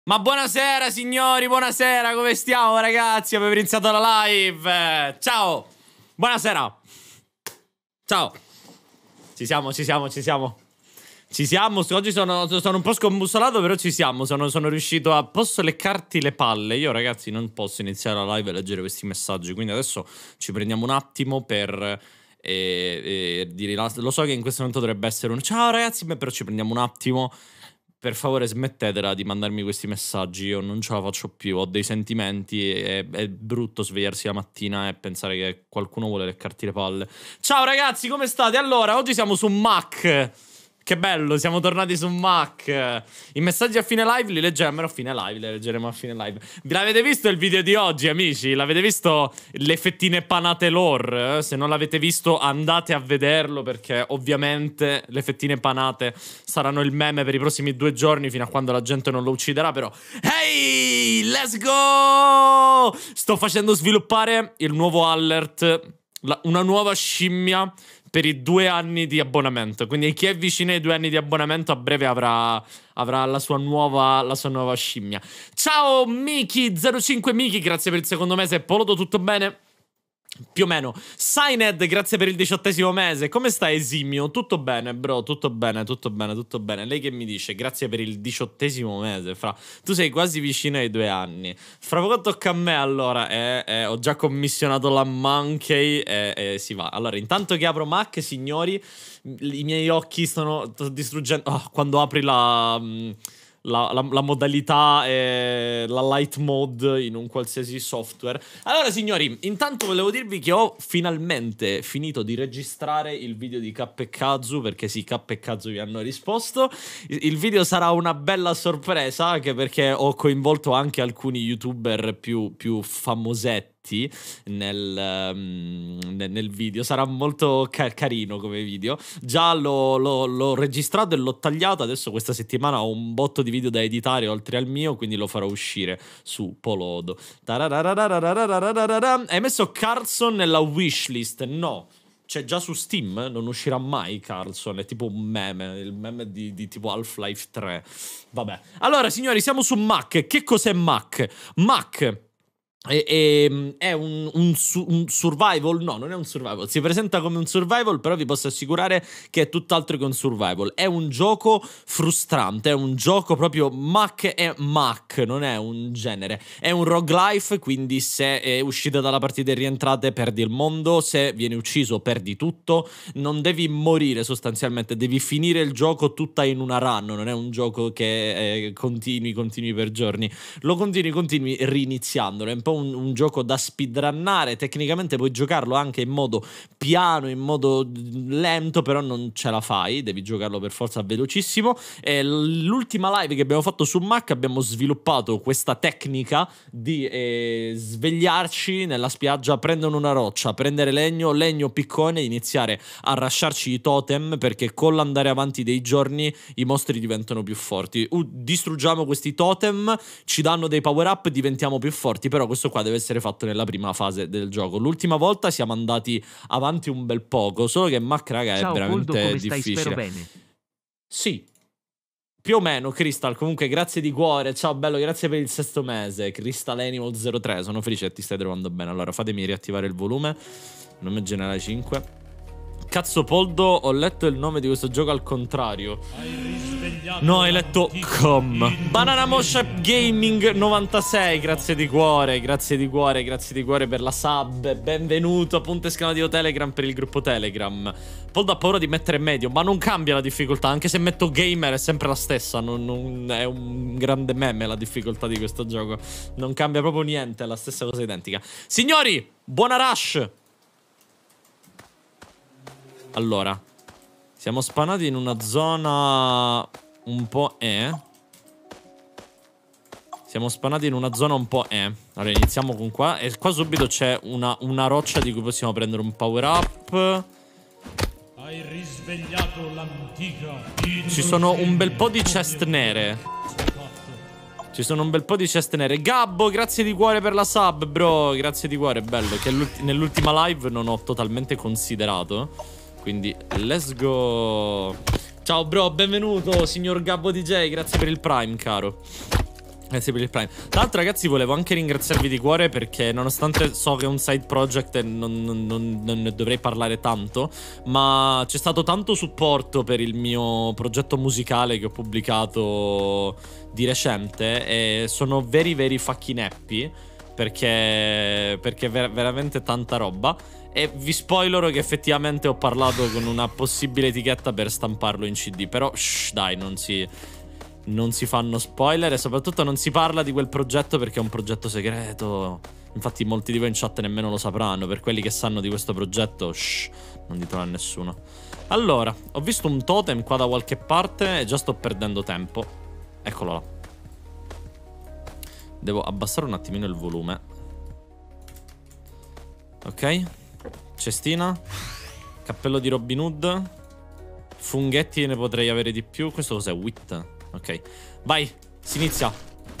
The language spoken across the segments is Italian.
Ma buonasera signori, buonasera, come stiamo ragazzi? Abbiamo iniziato la live. Ciao. Buonasera. Ciao. Ci siamo. Oggi sono un po' scombussolato, però ci siamo. Sono riuscito a... Posso leccarti le palle? Io ragazzi non posso iniziare la live e leggere questi messaggi, quindi adesso ci prendiamo un attimo per... dire, lo so che in questo momento dovrebbe essere un ciao ragazzi, però ci prendiamo un attimo. Per favore smettetela di mandarmi questi messaggi, io non ce la faccio più, ho dei sentimenti, è brutto svegliarsi la mattina e pensare che qualcuno vuole leccarti le palle. Ciao ragazzi, come state? Allora, oggi siamo su Mac. Che bello, siamo tornati su Mac. I messaggi a fine live li leggeremo, almeno a fine live, li leggeremo a fine live. Vi l'avete visto il video di oggi, amici? L'avete visto le fettine panate lore? Se non l'avete visto andate a vederlo, perché ovviamente le fettine panate saranno il meme per i prossimi 2 giorni, fino a quando la gente non lo ucciderà, però... Hey, let's go! Sto facendo sviluppare il nuovo alert, una nuova scimmia per i 2 anni di abbonamento. Quindi chi è vicino ai 2 anni di abbonamento a breve avrà la sua nuova scimmia. Ciao Miki05 Miki, grazie per il secondo mese. Polodo, tutto bene? Più o meno. Sained, grazie per il 18° mese. Come stai Esimio? Tutto bene bro, tutto bene. Lei che mi dice? Grazie per il 18° mese. Tu sei quasi vicino ai 2 anni. Fra poco tocca a me allora. Ho già commissionato la Monkey e si va. Allora intanto che apro Mac, signori, i miei occhi sto distruggendo. Quando apri la modalità e la light mode in un qualsiasi software. Allora signori, intanto volevo dirvi che ho finalmente finito di registrare il video di K e Kazu, perché sì, K e Kazu vi hanno risposto. Il video sarà una bella sorpresa, anche perché ho coinvolto anche alcuni youtuber più famosetti nel video. Sarà molto carino come video. Già l'ho registrato e l'ho tagliato. Adesso questa settimana ho un botto di video da editare oltre al mio, quindi lo farò uscire su Polodo. Hai messo Carlson nella wishlist? No, c'è già su Steam, non uscirà mai Carlson, è tipo un meme, il meme di tipo Half-Life 3. Vabbè. Allora signori, siamo su Mac. Che cos'è Mac? Mac è un survival? No, non è un survival. Si presenta come un survival, però vi posso assicurare che è tutt'altro che un survival. È un gioco frustrante, è un gioco proprio... Mac è Mac, non è un genere. È un roguelife, quindi se uscite dalla partita e rientrate perdi il mondo, se vieni ucciso perdi tutto. Non devi morire sostanzialmente, devi finire il gioco tutta in una run. Non è un gioco che continui per giorni. Lo continui riniziandolo. È un po' un gioco da speedrunnare. Tecnicamente puoi giocarlo anche in modo piano, in modo lento, però non ce la fai, devi giocarlo per forza velocissimo. E l'ultima live che abbiamo fatto su Mac abbiamo sviluppato questa tecnica di svegliarci nella spiaggia, prendere una roccia, prendere legno piccone e iniziare a rasciarci i totem, perché con l'andare avanti dei giorni i mostri diventano più forti. Distruggiamo questi totem, ci danno dei power up, diventiamo più forti, però questo qua deve essere fatto nella prima fase del gioco. L'ultima volta siamo andati avanti un bel poco, solo che Mac, raga, è veramente Poldo, come difficile. Stai, spero bene. Sì, più o meno. Crystal, comunque grazie di cuore. Ciao bello, grazie per il 6° mese. Crystal Animal 03, sono felice che ti stai trovando bene. Allora fatemi riattivare il volume. Nome generale 5. Cazzo Poldo, ho letto il nome di questo gioco al contrario. No, hai letto com. Banana Moshap Gaming 96, grazie di cuore per la sub. Benvenuto, punto esclamativo Telegram per il gruppo Telegram. Poldo ha paura di mettere medio, ma non cambia la difficoltà, anche se metto gamer è sempre la stessa. Non è un grande meme la difficoltà di questo gioco. Non cambia proprio niente, è la stessa cosa identica. Signori, buona rush. Allora, siamo spanati in una zona un po' Siamo spanati in una zona un po' Allora, iniziamo con qua. E qua subito c'è una roccia di cui possiamo prendere un power up. Hai risvegliato l'antica. Ci sono un bel po' di chest nere. Gabbo, grazie di cuore per la sub, bro. Grazie di cuore, bello. Che nell'ultima live non ho totalmente considerato. Quindi, let's go. Ciao, bro, benvenuto, signor Gabbo DJ. Grazie per il Prime, caro. Grazie per il Prime. Tra l'altro, ragazzi, volevo anche ringraziarvi di cuore perché, nonostante so che è un side project e non ne dovrei parlare tanto, ma c'è stato tanto supporto per il mio progetto musicale che ho pubblicato di recente e sono very fucking happy perché è veramente tanta roba. E vi spoilerò che effettivamente ho parlato con una possibile etichetta per stamparlo in CD. Però, dai, non si fanno spoiler e soprattutto non si parla di quel progetto perché è un progetto segreto. Infatti molti di voi in chat nemmeno lo sapranno. Per quelli che sanno di questo progetto, non ditelo a nessuno. Allora, ho visto un totem qua da qualche parte e già sto perdendo tempo. Eccolo là. Devo abbassare un attimino il volume. Ok. Cestina. Cappello di Robin Hood. Funghetti ne potrei avere di più. Questo cos'è? Wit. Ok, vai, si inizia.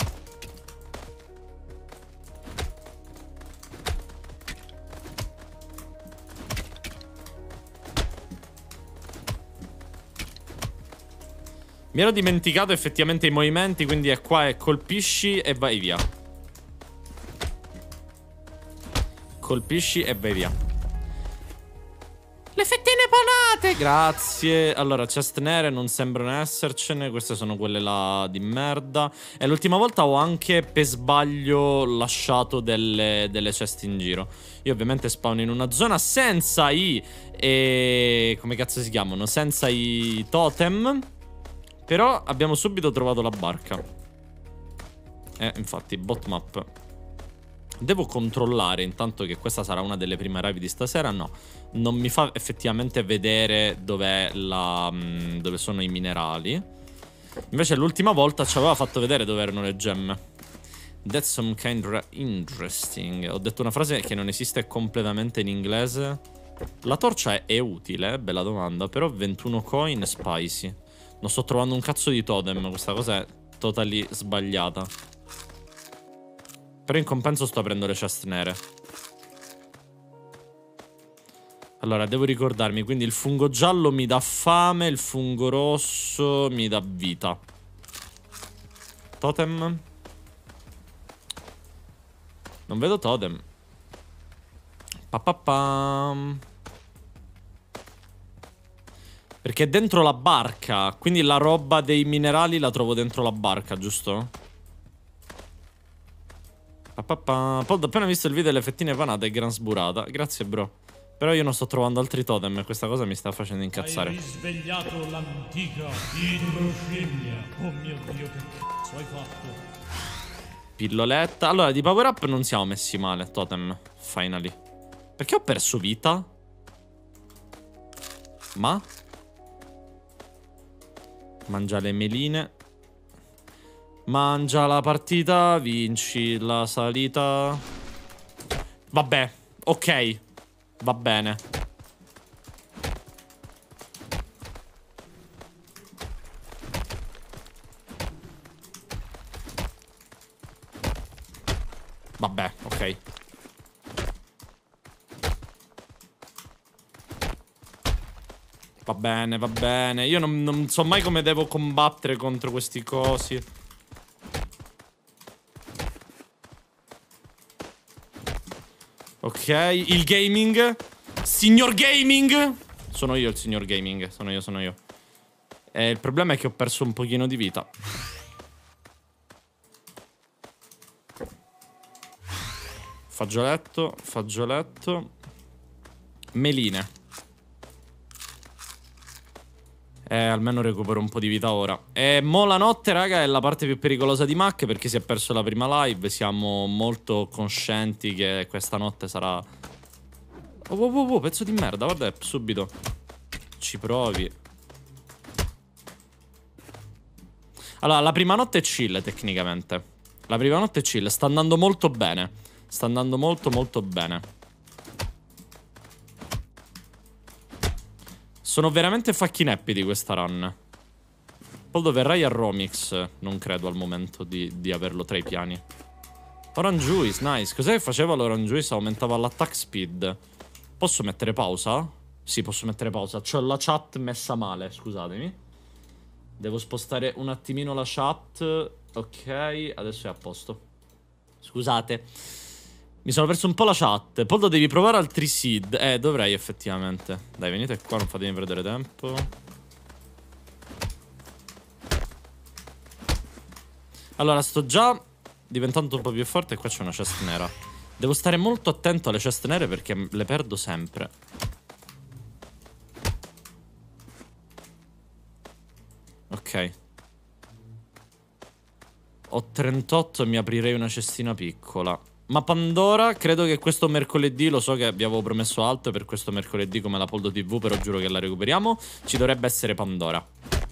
Mi ero dimenticato effettivamente i movimenti, quindi è qua e colpisci e vai via. Colpisci e vai via. Le fettine panate, grazie. Allora, chest nere non sembrano essercene. Queste sono quelle là di merda. E l'ultima volta ho anche per sbaglio lasciato delle ceste in giro. Io ovviamente spawno in una zona senza come cazzo si chiamano? Senza i totem. Però abbiamo subito trovato la barca. Infatti, bot map. Devo controllare intanto che questa sarà una delle prime ravi di stasera. No, non mi fa effettivamente vedere dove sono i minerali. Invece l'ultima volta ci aveva fatto vedere dove erano le gemme. That's some kind of interesting. Ho detto una frase che non esiste completamente in inglese. La torcia è utile, bella domanda. Però 21 coin spicy. Non sto trovando un cazzo di totem. Questa cosa è totally sbagliata. Però in compenso sto aprendo le chest nere. Allora, devo ricordarmi. Quindi il fungo giallo mi dà fame. Il fungo rosso mi dà vita. Totem. Non vedo totem. Papapam. Perché è dentro la barca. Quindi la roba dei minerali la trovo dentro la barca, giusto? Pod, appena visto il video delle fettine panate è gran sburata. Grazie, bro. Però io non sto trovando altri totem e questa cosa mi sta facendo incazzare. Hai risvegliato l'antica idroscimia. Oh mio Dio, che cazzo hai fatto? Pilloletta. Allora, di power up non siamo messi male, totem. Finally. Perché ho perso vita? Ma? Mangia le meline. Mangia la partita, vinci la salita. Vabbè, ok. Va bene. Vabbè, ok. Va bene, va bene. Io non so mai come devo combattere contro questi cosi. Ok, il gaming. Signor gaming. Sono io il signor gaming. Sono io. Il problema è che ho perso un pochino di vita. Faggioletto. Meline. Almeno recupero un po' di vita ora. Mo la notte, raga, è la parte più pericolosa di Mac perché si è perso la prima live. Siamo molto conscienti che questa notte sarà... Oh, pezzo di merda, guarda, subito. Ci provi. Allora, la prima notte è chill, tecnicamente. La prima notte è chill, sta andando molto bene. Sta andando molto bene. Sono veramente fucking happy di questa run. Poi verrai a Romix. Non credo al momento di averlo tra i piani. Orange Juice, nice. Cos'è che faceva l'Orange Juice? Aumentava l'attack speed. Posso mettere pausa? Sì, posso mettere pausa. C'ho la chat messa male, scusatemi. Devo spostare un attimino la chat. Ok, adesso è a posto. Scusate. Mi sono perso un po' la chat. Poldo, devi provare altri seed. Dovrei effettivamente. Dai, venite qua, non fatemi perdere tempo. Allora, sto già diventando un po' più forte e qua c'è una chest nera. Devo stare molto attento alle chest nere perché le perdo sempre. Ok. Ho 38 e mi aprirei una cestina piccola. Ma Pandora, credo che questo mercoledì, lo so che vi avevo promesso altro per questo mercoledì come la Poldo TV, però giuro che la recuperiamo. Ci dovrebbe essere Pandora.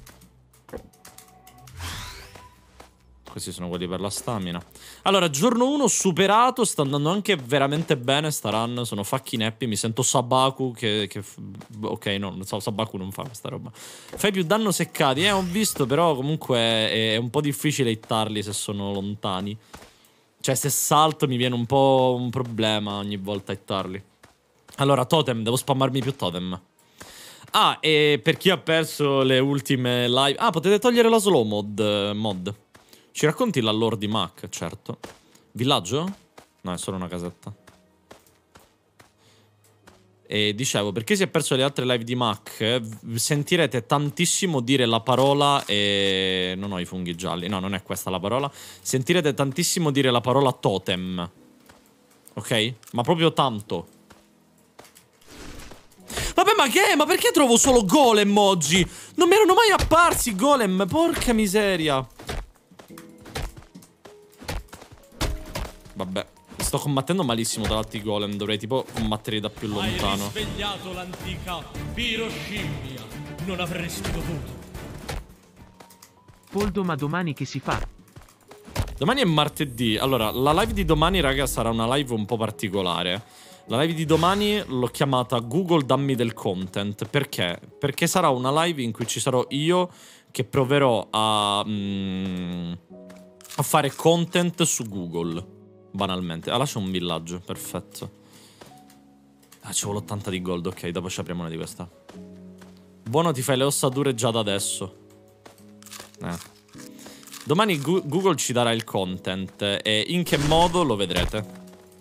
Questi sono quelli per la stamina. Allora, giorno 1 superato, sta andando anche veramente bene sta run. Sono fucking happy, mi sento Sabaku ok, no, Sabaku non fa questa roba. Fai più danno seccati, ho visto, però comunque è un po' difficile hittarli se sono lontani. Cioè, se salto mi viene un po' un problema ogni volta hittarli. Allora, totem, devo spammarmi più totem. Ah, e per chi ha perso le ultime live... Ah, potete togliere la slow mod. Ci racconti la lore di Mac, certo. Villaggio? No, è solo una casetta. E dicevo, perché si è perso le altre live di Mac, sentirete tantissimo dire la parola e... Non ho i funghi gialli, no, non è questa la parola. Sentirete tantissimo dire la parola totem. Ok? Ma proprio tanto. Vabbè, ma che? Ma perché trovo solo golem oggi? Non mi erano mai apparsi golem, porca miseria. Vabbè, sto combattendo malissimo tra l'altro i golem. Dovrei tipo combattere da più lontano. Hai risvegliato l'antica piroscimmia. Non avresti dovuto. Poldo, ma domani che si fa? Domani è martedì. Allora, la live di domani, raga, sarà una live un po' particolare. La live di domani l'ho chiamata Google dammi del content. Perché? Perché sarà una live in cui ci sarò io che proverò a fare content su Google. Banalmente. Ah, là c'è un villaggio, perfetto. Ah, ci vuole 80 di gold, ok, dopo ci apriamo una di questa. Buono, ti fai le ossature già da adesso. Domani Google ci darà il content. E in che modo lo vedrete.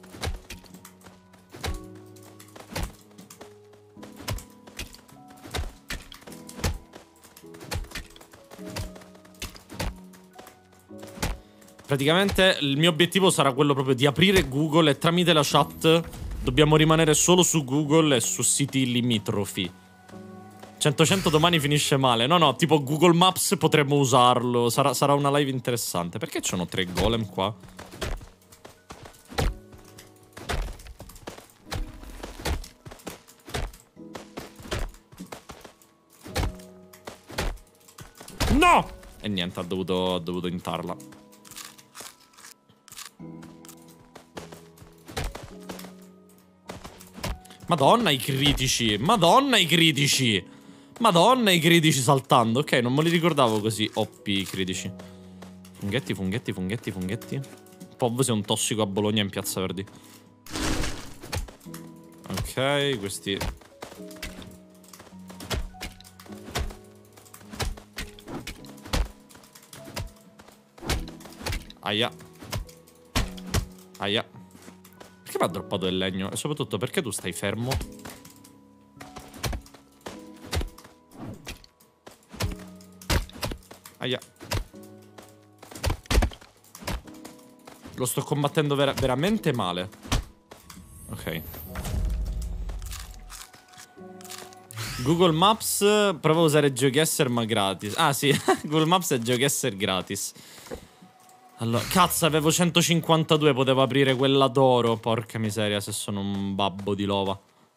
Praticamente il mio obiettivo sarà quello proprio di aprire Google e tramite la chat dobbiamo rimanere solo su Google e su siti limitrofi. 100 domani finisce male. No, tipo Google Maps potremmo usarlo. Sarà una live interessante. Perché c'hanno 3 golem qua? No! E niente, ha dovuto intarla. Madonna i critici. Madonna i critici. Madonna i critici saltando. Ok, non me li ricordavo così OP i critici. Funghetti, funghetti, funghetti, funghetti. Pov sei un tossico a Bologna in Piazza Verdi. Ok, questi... Aia. Aia. Perché mi ha droppato il legno? E soprattutto perché tu stai fermo? Aia. Lo sto combattendo veramente male. Ok. Google Maps. Prova a usare GeoGuessr ma gratis. Ah sì, Google Maps è GeoGuessr gratis. Allora, cazzo, avevo 152, potevo aprire quella d'oro. Porca miseria, se sono un babbo di lova.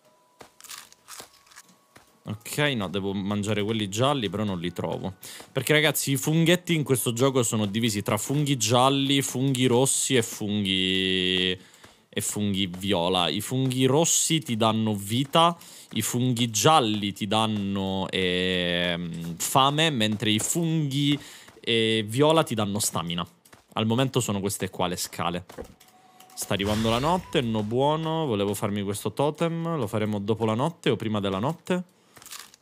Ok, no, devo mangiare quelli gialli, però non li trovo. Perché, ragazzi, i funghetti in questo gioco sono divisi tra funghi gialli, funghi rossi e funghi viola. I funghi rossi ti danno vita, i funghi gialli ti danno fame, mentre i funghi viola ti danno stamina. Al momento sono queste qua le scale. Sta arrivando la notte, no buono. Volevo farmi questo totem. Lo faremo dopo la notte o prima della notte?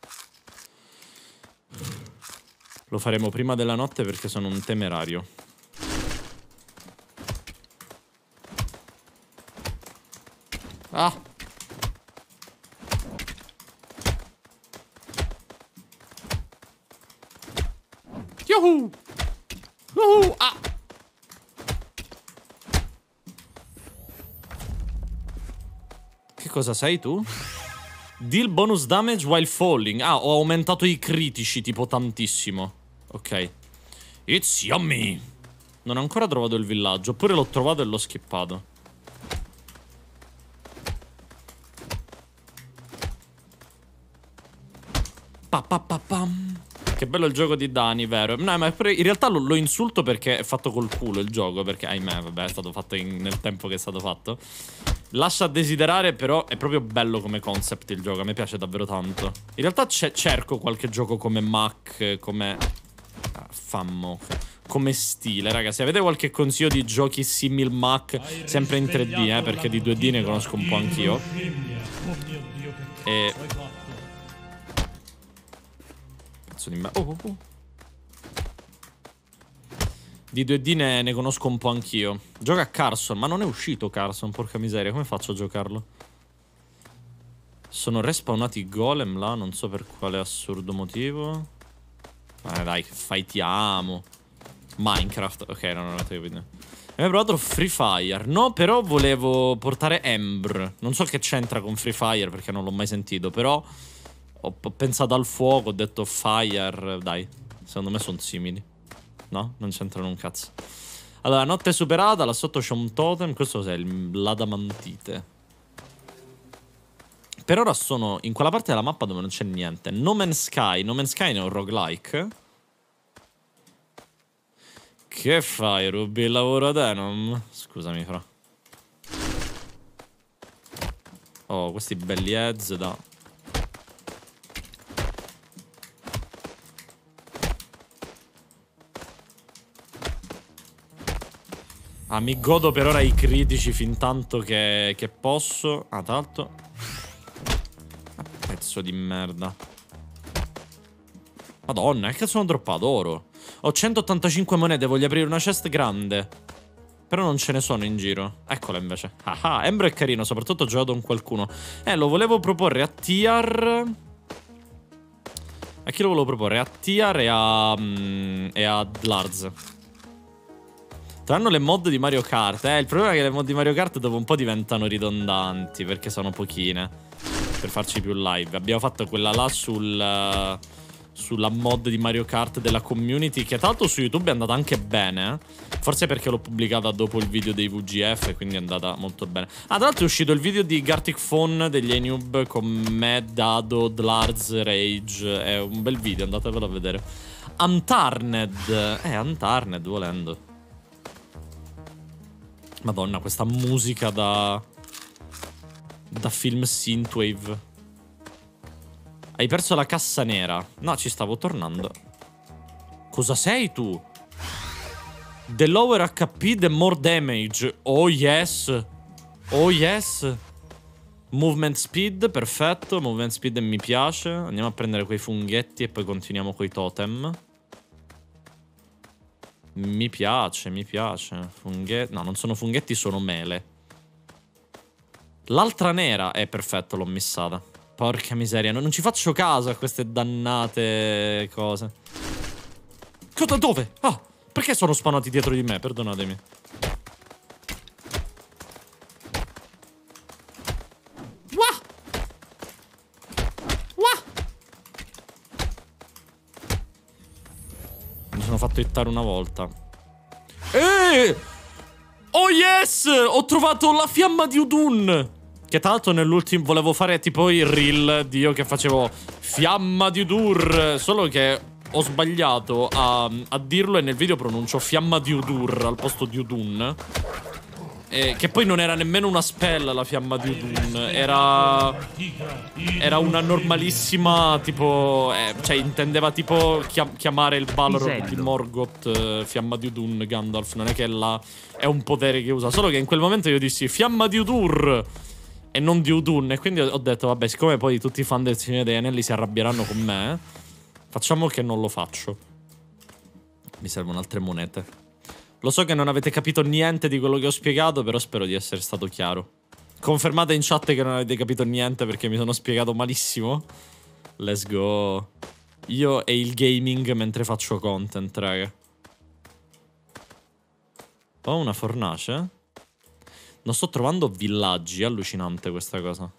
Lo faremo prima della notte perché sono un temerario. Ah. Yuhu! Ah! Che cosa sei tu? Deal bonus damage while falling. Ah, ho aumentato i critici tipo tantissimo. Ok. It's yummy. Non ho ancora trovato il villaggio. Oppure l'ho trovato e l'ho skippato. Che bello il gioco di Dani, vero? No, ma in realtà lo insulto perché è fatto col culo il gioco. Perché, ahimè, vabbè, è stato fatto nel tempo che è stato fatto. Lascia a desiderare, però è proprio bello come concept il gioco. A me piace davvero tanto. In realtà cerco qualche gioco come Mac, come... fammo. Come stile, raga. Se avete qualche consiglio di giochi simil Mac, sempre in 3D, perché di 2D ne conosco un po' anch'io. E... cazzo di me... Di 2D ne conosco un po' anch'io. Gioca a Carson, ma non è uscito Carson, porca miseria. Come faccio a giocarlo? Sono respawnati i golem là, non so per quale assurdo motivo. Dai, fightiamo. Minecraft, ok, non ho capito. Avevo provato Free Fire. No, però volevo portare Ember. Non so che c'entra con Free Fire perché non l'ho mai sentito. Però ho pensato al fuoco, ho detto Fire. Dai, secondo me sono simili. No? Non c'entrano un cazzo. Allora, notte superata, là sotto c'è un totem. Questo cos'è? L'adamantite. Per ora sono in quella parte della mappa dove non c'è niente. No Man's Sky. No Man's Sky è un roguelike. Che fai, rubi il lavoro a Denom? Scusami, fra. Oh, questi belli heads da... Ah, mi godo per ora i critici fin tanto che posso. Ah, tra l'altro... pezzo di merda. Madonna, che cazzo sono droppato? Oro. Ho 185 monete, voglio aprire una chest grande. Però non ce ne sono in giro. Eccola invece. Ah, Embro è carino, soprattutto ho giocato con qualcuno. Lo volevo proporre a Tiar. A chi lo volevo proporre? A Tiar e a Dlarz. Saranno le mod di Mario Kart. Il problema è che le mod di Mario Kart dopo un po' diventano ridondanti, perché sono pochine. Per farci più live. Abbiamo fatto quella là sulla mod di Mario Kart della community, che tra l'altro su YouTube è andata anche bene. Forse perché l'ho pubblicata dopo il video dei VGF, quindi è andata molto bene. Ah, tra l'altro è uscito il video di Gartic Phone degli Enub con me, Dado, Dlarz, Rage. È un bel video, andatevelo a vedere. Untarned. Untarned, volendo. Madonna, questa musica da film synthwave. Hai perso la cassa nera. No, ci stavo tornando. Cosa sei tu? The lower HP, the more damage. Oh yes. Oh yes. Movement speed, perfetto. Movement speed mi piace. Andiamo a prendere quei funghetti e poi continuiamo coi totem. Mi piace, mi piace. Funghetti. No, non sono funghetti, sono mele. L'altra nera. Perfetto, l'ho missata. Porca miseria, non ci faccio caso a queste dannate cose. Cosa? Dove? Ah, perché sono spawnati dietro di me? Perdonatemi. Wah! Wah! Mi sono fatto hittare una volta. Oh yes! Ho trovato la fiamma di Udun! Che tra l'altro nell'ultimo volevo fare tipo il reel di io che facevo Fiamma di Udur. Solo che ho sbagliato a dirlo e nel video pronuncio Fiamma di Udur al posto di Udun. Che poi non era nemmeno una spell la Fiamma di Udun. Era una normalissima tipo... cioè intendeva tipo chiamare il Balrog di Morgoth Fiamma di Udun Gandalf. Non è che è un potere che usa. Solo che in quel momento io dissi Fiamma di Udur e non di Udun. E quindi ho detto vabbè, siccome poi tutti i fan del Signore degli Anelli si arrabbieranno con me, facciamo che non lo faccio. Mi servono altre monete. Lo so che non avete capito niente di quello che ho spiegato, però spero di essere stato chiaro. Confermate in chat che non avete capito niente perché mi sono spiegato malissimo. Let's go. Io e il gaming mentre faccio content, raga. Ho una fornace? Non sto trovando villaggi, è allucinante questa cosa.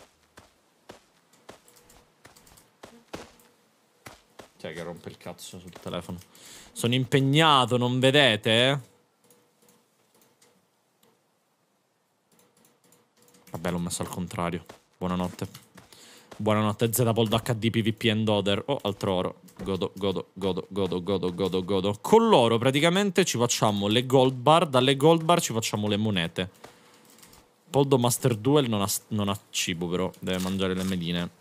Cioè che rompe il cazzo sul telefono. Sono impegnato, non vedete? Vabbè, l'ho messo al contrario. Buonanotte. Buonanotte, Zpold HD PvP and Other. Oh, altro oro. Godo, godo, godo, godo, godo, godo, godo. Con l'oro praticamente ci facciamo le gold bar. Dalle gold bar ci facciamo le monete. Poldo Master Duel non ha cibo però. Deve mangiare le meline.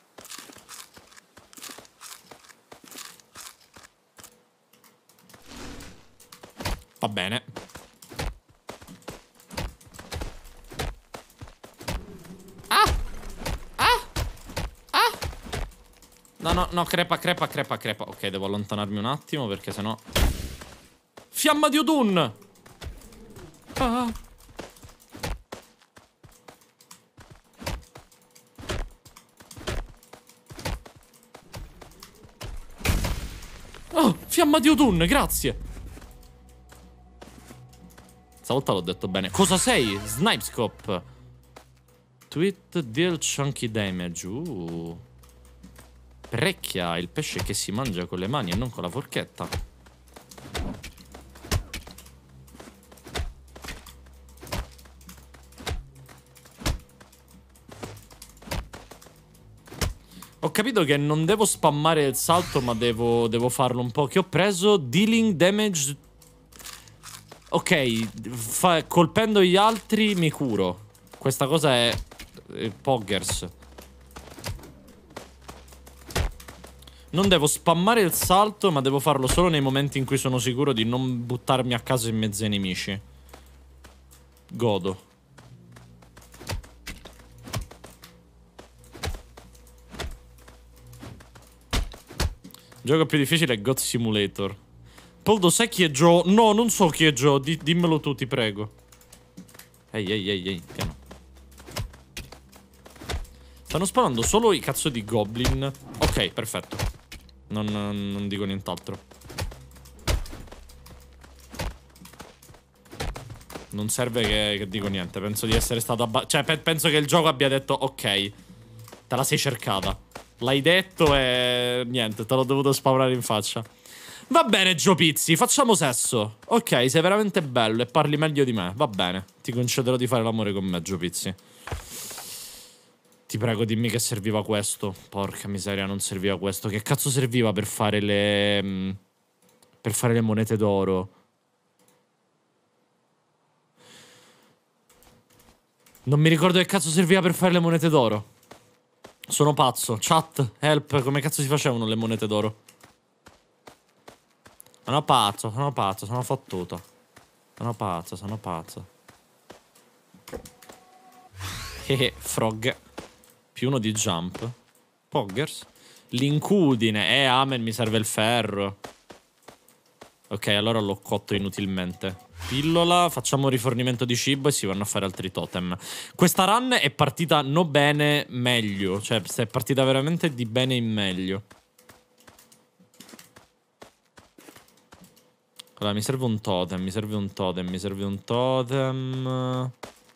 Va bene. No, crepa. Ok, devo allontanarmi un attimo perché sennò... Fiamma di Odun! Ah. Oh, fiamma di Odun, grazie! Stavolta l'ho detto bene. Cosa sei? Snipescope. Tweet deal chunky damage. Parecchia, il pesce che si mangia con le mani e non con la forchetta. Ho capito che non devo spammare il salto, ma devo farlo un po'. Che ho preso? Dealing damage. Ok, colpendo gli altri mi curo. Questa cosa è Poggers. Non devo spammare il salto, ma devo farlo solo nei momenti in cui sono sicuro di non buttarmi a caso in mezzo ai nemici. Godo. Il gioco più difficile è God Simulator. Poldo, sai chi è Joe? No, non so chi è Joe. Dimmelo tu, ti prego. Ehi, piano. Stanno sparando solo i cazzo di goblin. Ok, perfetto. Non dico nient'altro. Non serve che dico niente. Penso di essere stato cioè, penso che il gioco abbia detto ok, te la sei cercata. L'hai detto e niente, te l'ho dovuto spawnare in faccia. Va bene, Gio Pizzi, facciamo sesso. Ok, sei veramente bello e parli meglio di me. Va bene, ti concederò di fare l'amore con me, Gio Pizzi. Ti prego, dimmi che serviva questo. Porca miseria, non serviva questo. Che cazzo serviva per fare le... per fare le monete d'oro? Non mi ricordo che cazzo serviva per fare le monete d'oro. Sono pazzo. Chat, help, come cazzo si facevano le monete d'oro? Sono pazzo, sono fottuto. Sono pazzo. Frog. Più uno di jump. Poggers. L'incudine. Amen, mi serve il ferro. Ok, allora l'ho cotto inutilmente. Pillola, facciamo rifornimento di cibo e si vanno a fare altri totem. Questa run è partita no bene, meglio. Cioè, è partita veramente di bene in meglio. Allora, mi serve un totem, mi serve un totem.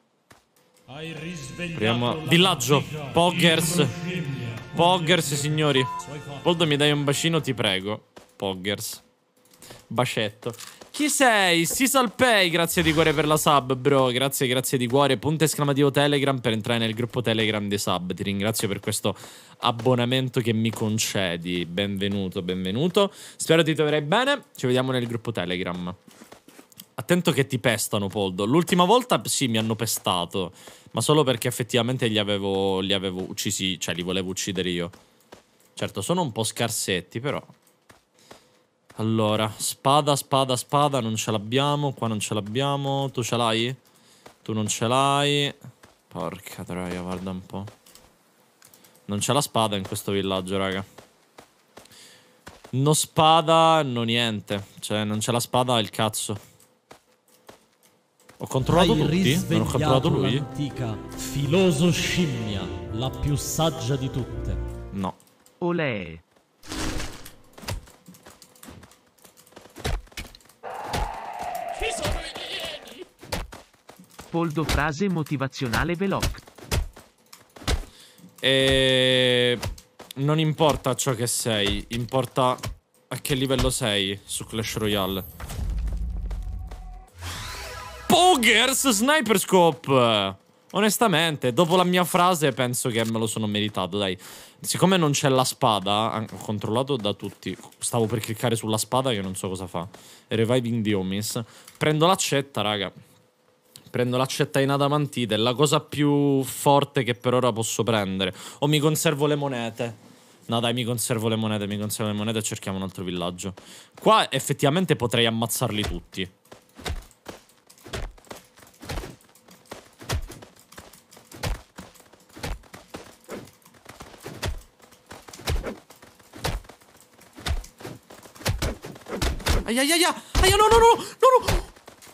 Proviamo. Villaggio. Poggers. Poggers, signori. Poldo, mi dai un bacino, ti prego. Poggers. Bacetto. Chi sei? Sisalpay, grazie di cuore per la sub, bro. Grazie di cuore. Punto esclamativo Telegram per entrare nel gruppo Telegram dei sub. Ti ringrazio per questo abbonamento che mi concedi. Benvenuto. Spero ti troverai bene. Ci vediamo nel gruppo Telegram. Attento che ti pestano, Poldo. L'ultima volta sì, mi hanno pestato, ma solo perché effettivamente li avevo uccisi. Cioè, li volevo uccidere io. Certo, sono un po' scarsetti, però. Allora, spada, non ce l'abbiamo. Qua non ce l'abbiamo. Tu ce l'hai? Tu non ce l'hai. Porca troia, guarda un po'. Non c'è la spada in questo villaggio, raga. No spada, no niente. Cioè, non c'è la spada, il cazzo. Ho controllato tutti? Non ho controllato lui? L'antica filoso scimmia, la più saggia di tutte. No. Olè. Ci sono i alieni! Poldo frase motivazionale veloc. Non importa ciò che sei, importa a che livello sei su Clash Royale. Poggers Sniper Scope! Onestamente, dopo la mia frase penso che me lo sono meritato, dai. Siccome non c'è la spada, ho controllato da tutti. Stavo per cliccare sulla spada che non so cosa fa. Reviving the Omis. Prendo l'accetta, raga. Prendo l'accetta in adamantite, è la cosa più forte che per ora posso prendere. O mi conservo le monete. No dai, mi conservo le monete e cerchiamo un altro villaggio. Qua effettivamente potrei ammazzarli tutti. Aiaiaia! Aia, no, no, no! No, no!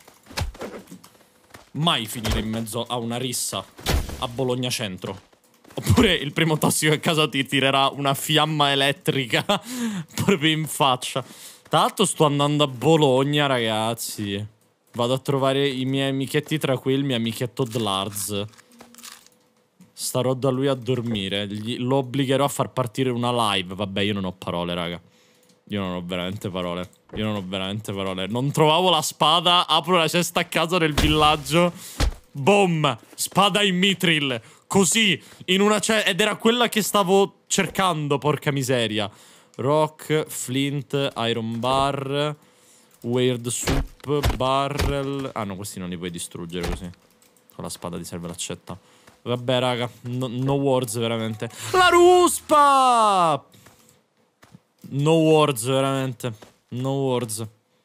Mai finire in mezzo a una rissa a Bologna Centro. Oppure il primo tossico a casa ti tirerà una fiamma elettrica proprio in faccia. Tra l'altro sto andando a Bologna, ragazzi. Vado a trovare i miei amichetti, tra cui il mio amichetto Dlarz. Starò da lui a dormire. Lo obbligherò a far partire una live. Vabbè, io non ho parole, raga. Io non ho veramente parole. Non trovavo la spada. Apro la cesta a casa nel villaggio. Boom! Spada in mithril. Così, in una ed era quella che stavo cercando, porca miseria. Rock, flint, iron bar, weird soup, barrel. Ah no, questi non li puoi distruggere così. Con la spada ti serve l'accetta. Vabbè, raga, no words, veramente. La ruspa! No words, veramente. No words.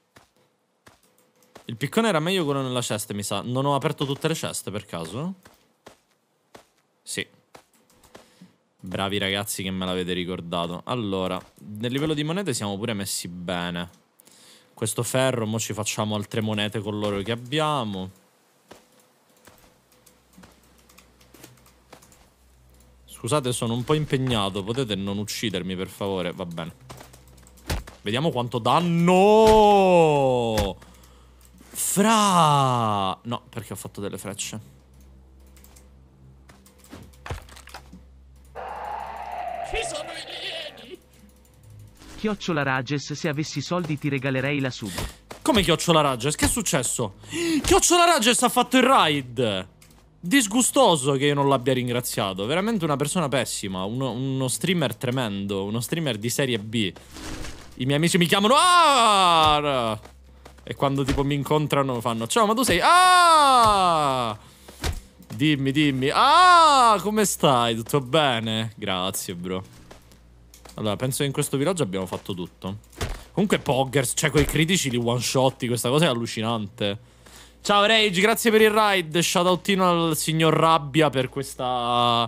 Il piccone era meglio quello nella cesta, mi sa. Non ho aperto tutte le ceste, per caso? Sì. Bravi ragazzi che me l'avete ricordato. Allora, nel livello di monete siamo pure messi bene. Questo ferro, mo ci facciamo altre monete con l'oro che abbiamo. Scusate, sono un po' impegnato. Potete non uccidermi, per favore? Va bene. Vediamo quanto danno. Fra. No, perché ho fatto delle frecce. Ci sono i alieni! Chiocciola Rages, se avessi soldi ti regalerei la sub. Come Chiocciola Rages? Che è successo? Chiocciola Rages ha fatto il raid. Disgustoso che io non l'abbia ringraziato. Veramente una persona pessima. Uno streamer tremendo. Uno streamer di serie B. I miei amici mi chiamano Ah! E quando tipo mi incontrano fanno ciao, ma tu sei Ah! Dimmi Ah! Come stai? Tutto bene? Grazie, bro. Allora, penso che in questo villaggio abbiamo fatto tutto. Comunque Poggers, cioè coi critici li one shotti. Questa cosa è allucinante. Ciao Rage, grazie per il raid. Shoutoutino al signor Rabbia per questa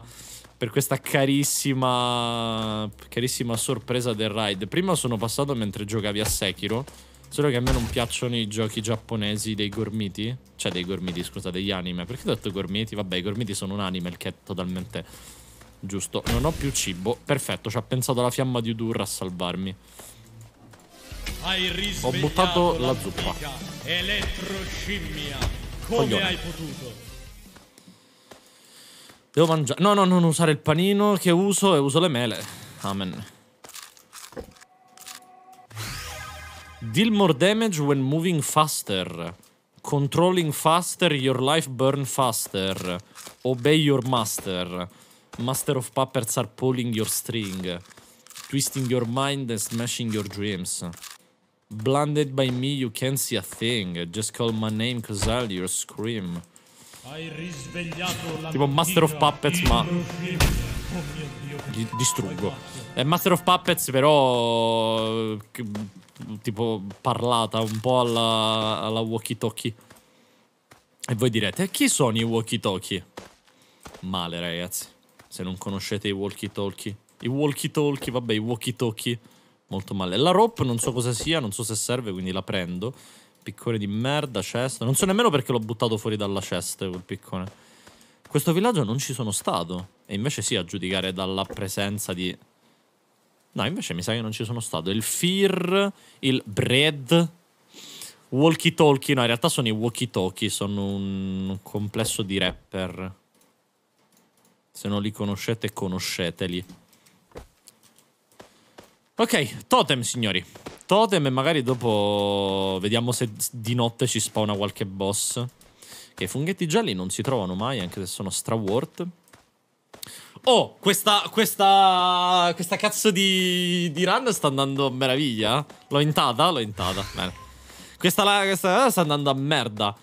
carissima sorpresa del raid. Prima sono passato mentre giocavi a Sekiro. Solo che a me non piacciono i giochi giapponesi dei gormiti. Cioè dei gormiti, scusa, degli anime. Perché ho detto gormiti? Vabbè, i gormiti sono un anime, il che è totalmente giusto. Non ho più cibo. Perfetto, ci ha pensato la fiamma di Udur a salvarmi. Ho buttato la zuppa. Elettroscimmia, come Coglione. hai potuto? Devo mangiare. No, non usare il panino che uso e uso le mele. Amen. Deal more damage when moving faster. Controlling faster, your life burn faster. Obey your master. Master of puppets are pulling your string. Twisting your mind and smashing your dreams. Blinded by me, you can't see a thing. Just call my name cause I'll hear scream. Hai risvegliato la Tipo Master of Puppets, ma Oh mio Dio, che distruggo. È Master of Puppets, però tipo parlata un po' alla walkie talkie. E voi direte, chi sono i walkie talkie? Male, ragazzi. Se non conoscete i walkie talkie. I walkie talkie, vabbè, i walkie talkie. Molto male. La rope non so cosa sia, non so se serve, quindi la prendo. Piccone di merda, chest. Non so nemmeno perché l'ho buttato fuori dalla chest quel piccone. Questo villaggio non ci sono stato. E invece sì, a giudicare dalla presenza di... No, invece mi sa che non ci sono stato. Il Fear, il Bread, Walkie Talkie. No, in realtà sono i Walkie Talkie. Sono un complesso di rapper. Se non li conoscete, conosceteli. Ok, totem, signori. Totem e magari dopo vediamo se di notte ci spawna qualche boss. Che i funghetti gialli non si trovano mai, anche se sono strawort. Oh, questa cazzo di run sta andando a meraviglia. L'ho intata? L'ho intata. Bene. Questa sta andando a merda.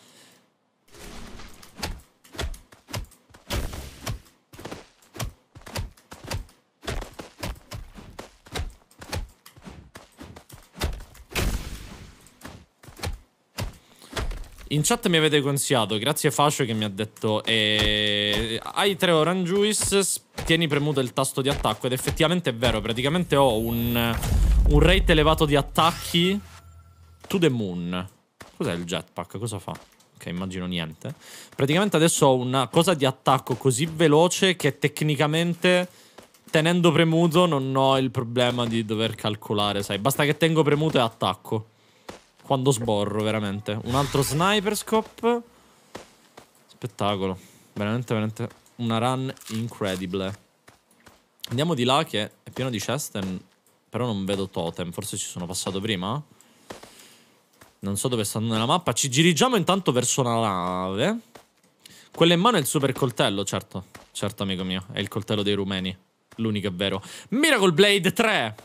In chat mi avete consigliato, grazie Fascio che mi ha detto hai 3 orange juice, tieni premuto il tasto di attacco. Ed effettivamente è vero, praticamente ho un rate elevato di attacchi to the moon. Cos'è il jetpack? Cosa fa? Ok, immagino niente. Praticamente adesso ho una cosa di attacco così veloce che tecnicamente, tenendo premuto, non ho il problema di dover calcolare, sai. Basta che tengo premuto e attacco. Quando sborro, veramente. Un altro sniper scope. Spettacolo. Veramente, veramente una run incredibile. Andiamo di là che è pieno di chest. Però non vedo totem. Forse ci sono passato prima. Non so dove stanno nella mappa. Ci dirigiamo intanto verso la nave. Quello in mano è il super coltello, certo. Certo, amico mio. È il coltello dei rumeni. L'unico è vero. Miracle Blade 3.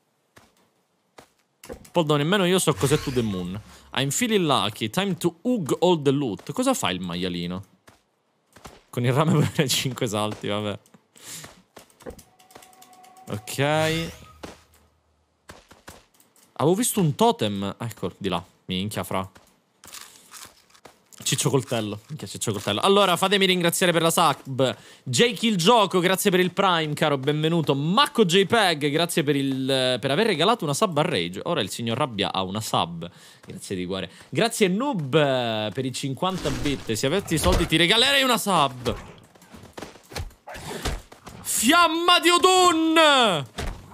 Poldo, nemmeno io so cos'è To The Moon. I'm feeling lucky. Time to hug all the loot. Cosa fa il maialino? Con il rame per fare 5 salti, vabbè. Ok. Avevo visto un totem. Ecco, di là. Minchia, fra. Ciccio coltello. Minchia, ciccio coltello. Allora, fatemi ringraziare per la sub. Jake il gioco, grazie per il prime, caro, benvenuto. Macco JPEG, grazie per aver regalato una sub a Rage. Ora il signor Rabbia ha una sub. Grazie di cuore. Grazie Noob per i 50 bit. Se avessi i soldi ti regalerei una sub. Fiamma di Odun!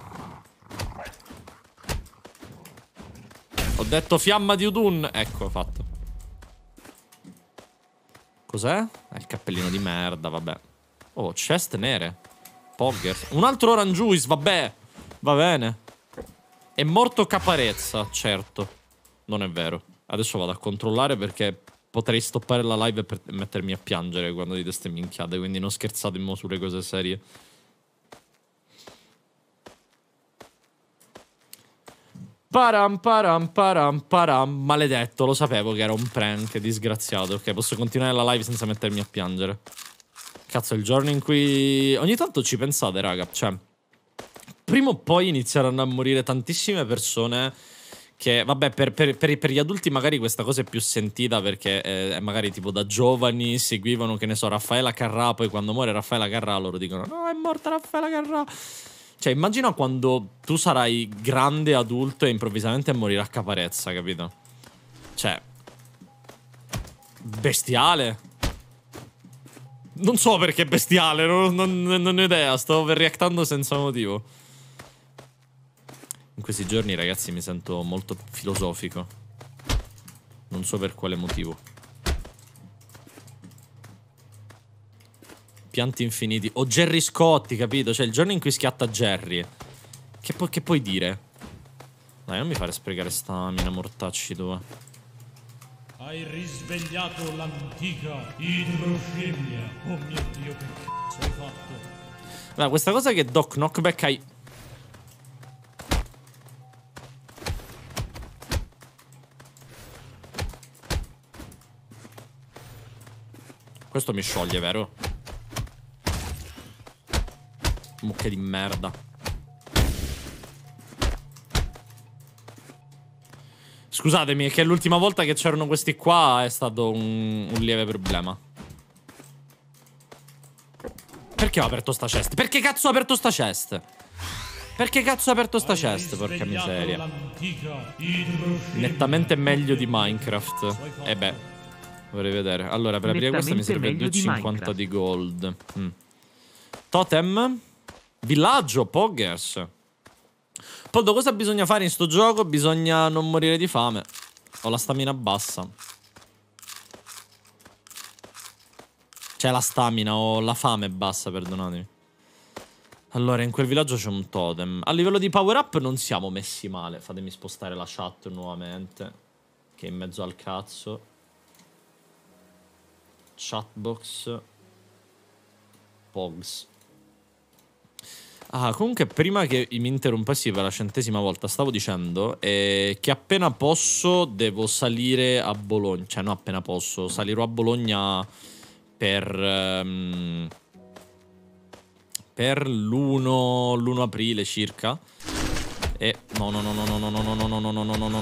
Ho detto fiamma di Odun. Ecco, fatto. Cos'è? Il cappellino di merda, vabbè. Oh, chest nere. Poggers. Un altro orange juice, vabbè. Va bene. È morto Caparezza, certo. Non è vero. Adesso vado a controllare perché potrei stoppare la live e mettermi a piangere quando dite ste minchiate. Quindi non scherzate mo sulle cose serie. Param param param param. Maledetto, lo sapevo che era un prank, disgraziato. Ok, posso continuare la live senza mettermi a piangere. Cazzo, è il giorno in cui... Ogni tanto ci pensate, raga. Cioè, prima o poi inizieranno a morire tantissime persone che, vabbè, per gli adulti magari questa cosa è più sentita perché magari tipo da giovani seguivano, che ne so, Raffaella Carrà. Poi quando muore Raffaella Carrà loro dicono no, è morta Raffaella Carrà. Cioè, immagina quando tu sarai grande adulto e improvvisamente morirà Caparezza, capito? Cioè, bestiale. Non so perché è bestiale, non ho idea, sto reactando senza motivo. In questi giorni, ragazzi, mi sento molto filosofico. Non so per quale motivo. Pianti infiniti. O Gerry Scotti, capito? Cioè il giorno in cui schiatta Gerry. Che puoi dire? Dai, non mi fare sprecare stamina, mortacci tua. Hai risvegliato l'antica idroscimia. Oh mio Dio, che c***o hai fatto? Allora, questa cosa che Doc Knockback hai... Questo mi scioglie, vero? Mucche di merda. Scusatemi, è che l'ultima volta che c'erano questi qua è stato un lieve problema. Perché ho aperto sta chest? Perché cazzo ho aperto sta chest? Perché cazzo ha aperto sta chest, porca miseria. Nettamente meglio di Minecraft. E beh, vorrei vedere. Allora, per aprire questa mi serve 2,50 di gold. Totem. Villaggio, Poggers. Poldo, cosa bisogna fare in sto gioco? Bisogna non morire di fame. Ho la stamina bassa. Cioè la stamina, ho la fame bassa, perdonatemi. Allora, in quel villaggio c'è un totem. A livello di power up non siamo messi male. Fatemi spostare la chat nuovamente, che è in mezzo al cazzo. Chatbox. Pogs. Ah, comunque prima che mi interrompessi per la 100ª volta stavo dicendo che appena posso devo salire a Bologna. Cioè no, appena posso, salirò a Bologna per l'1 aprile circa. E no no no no no no no no no no no no no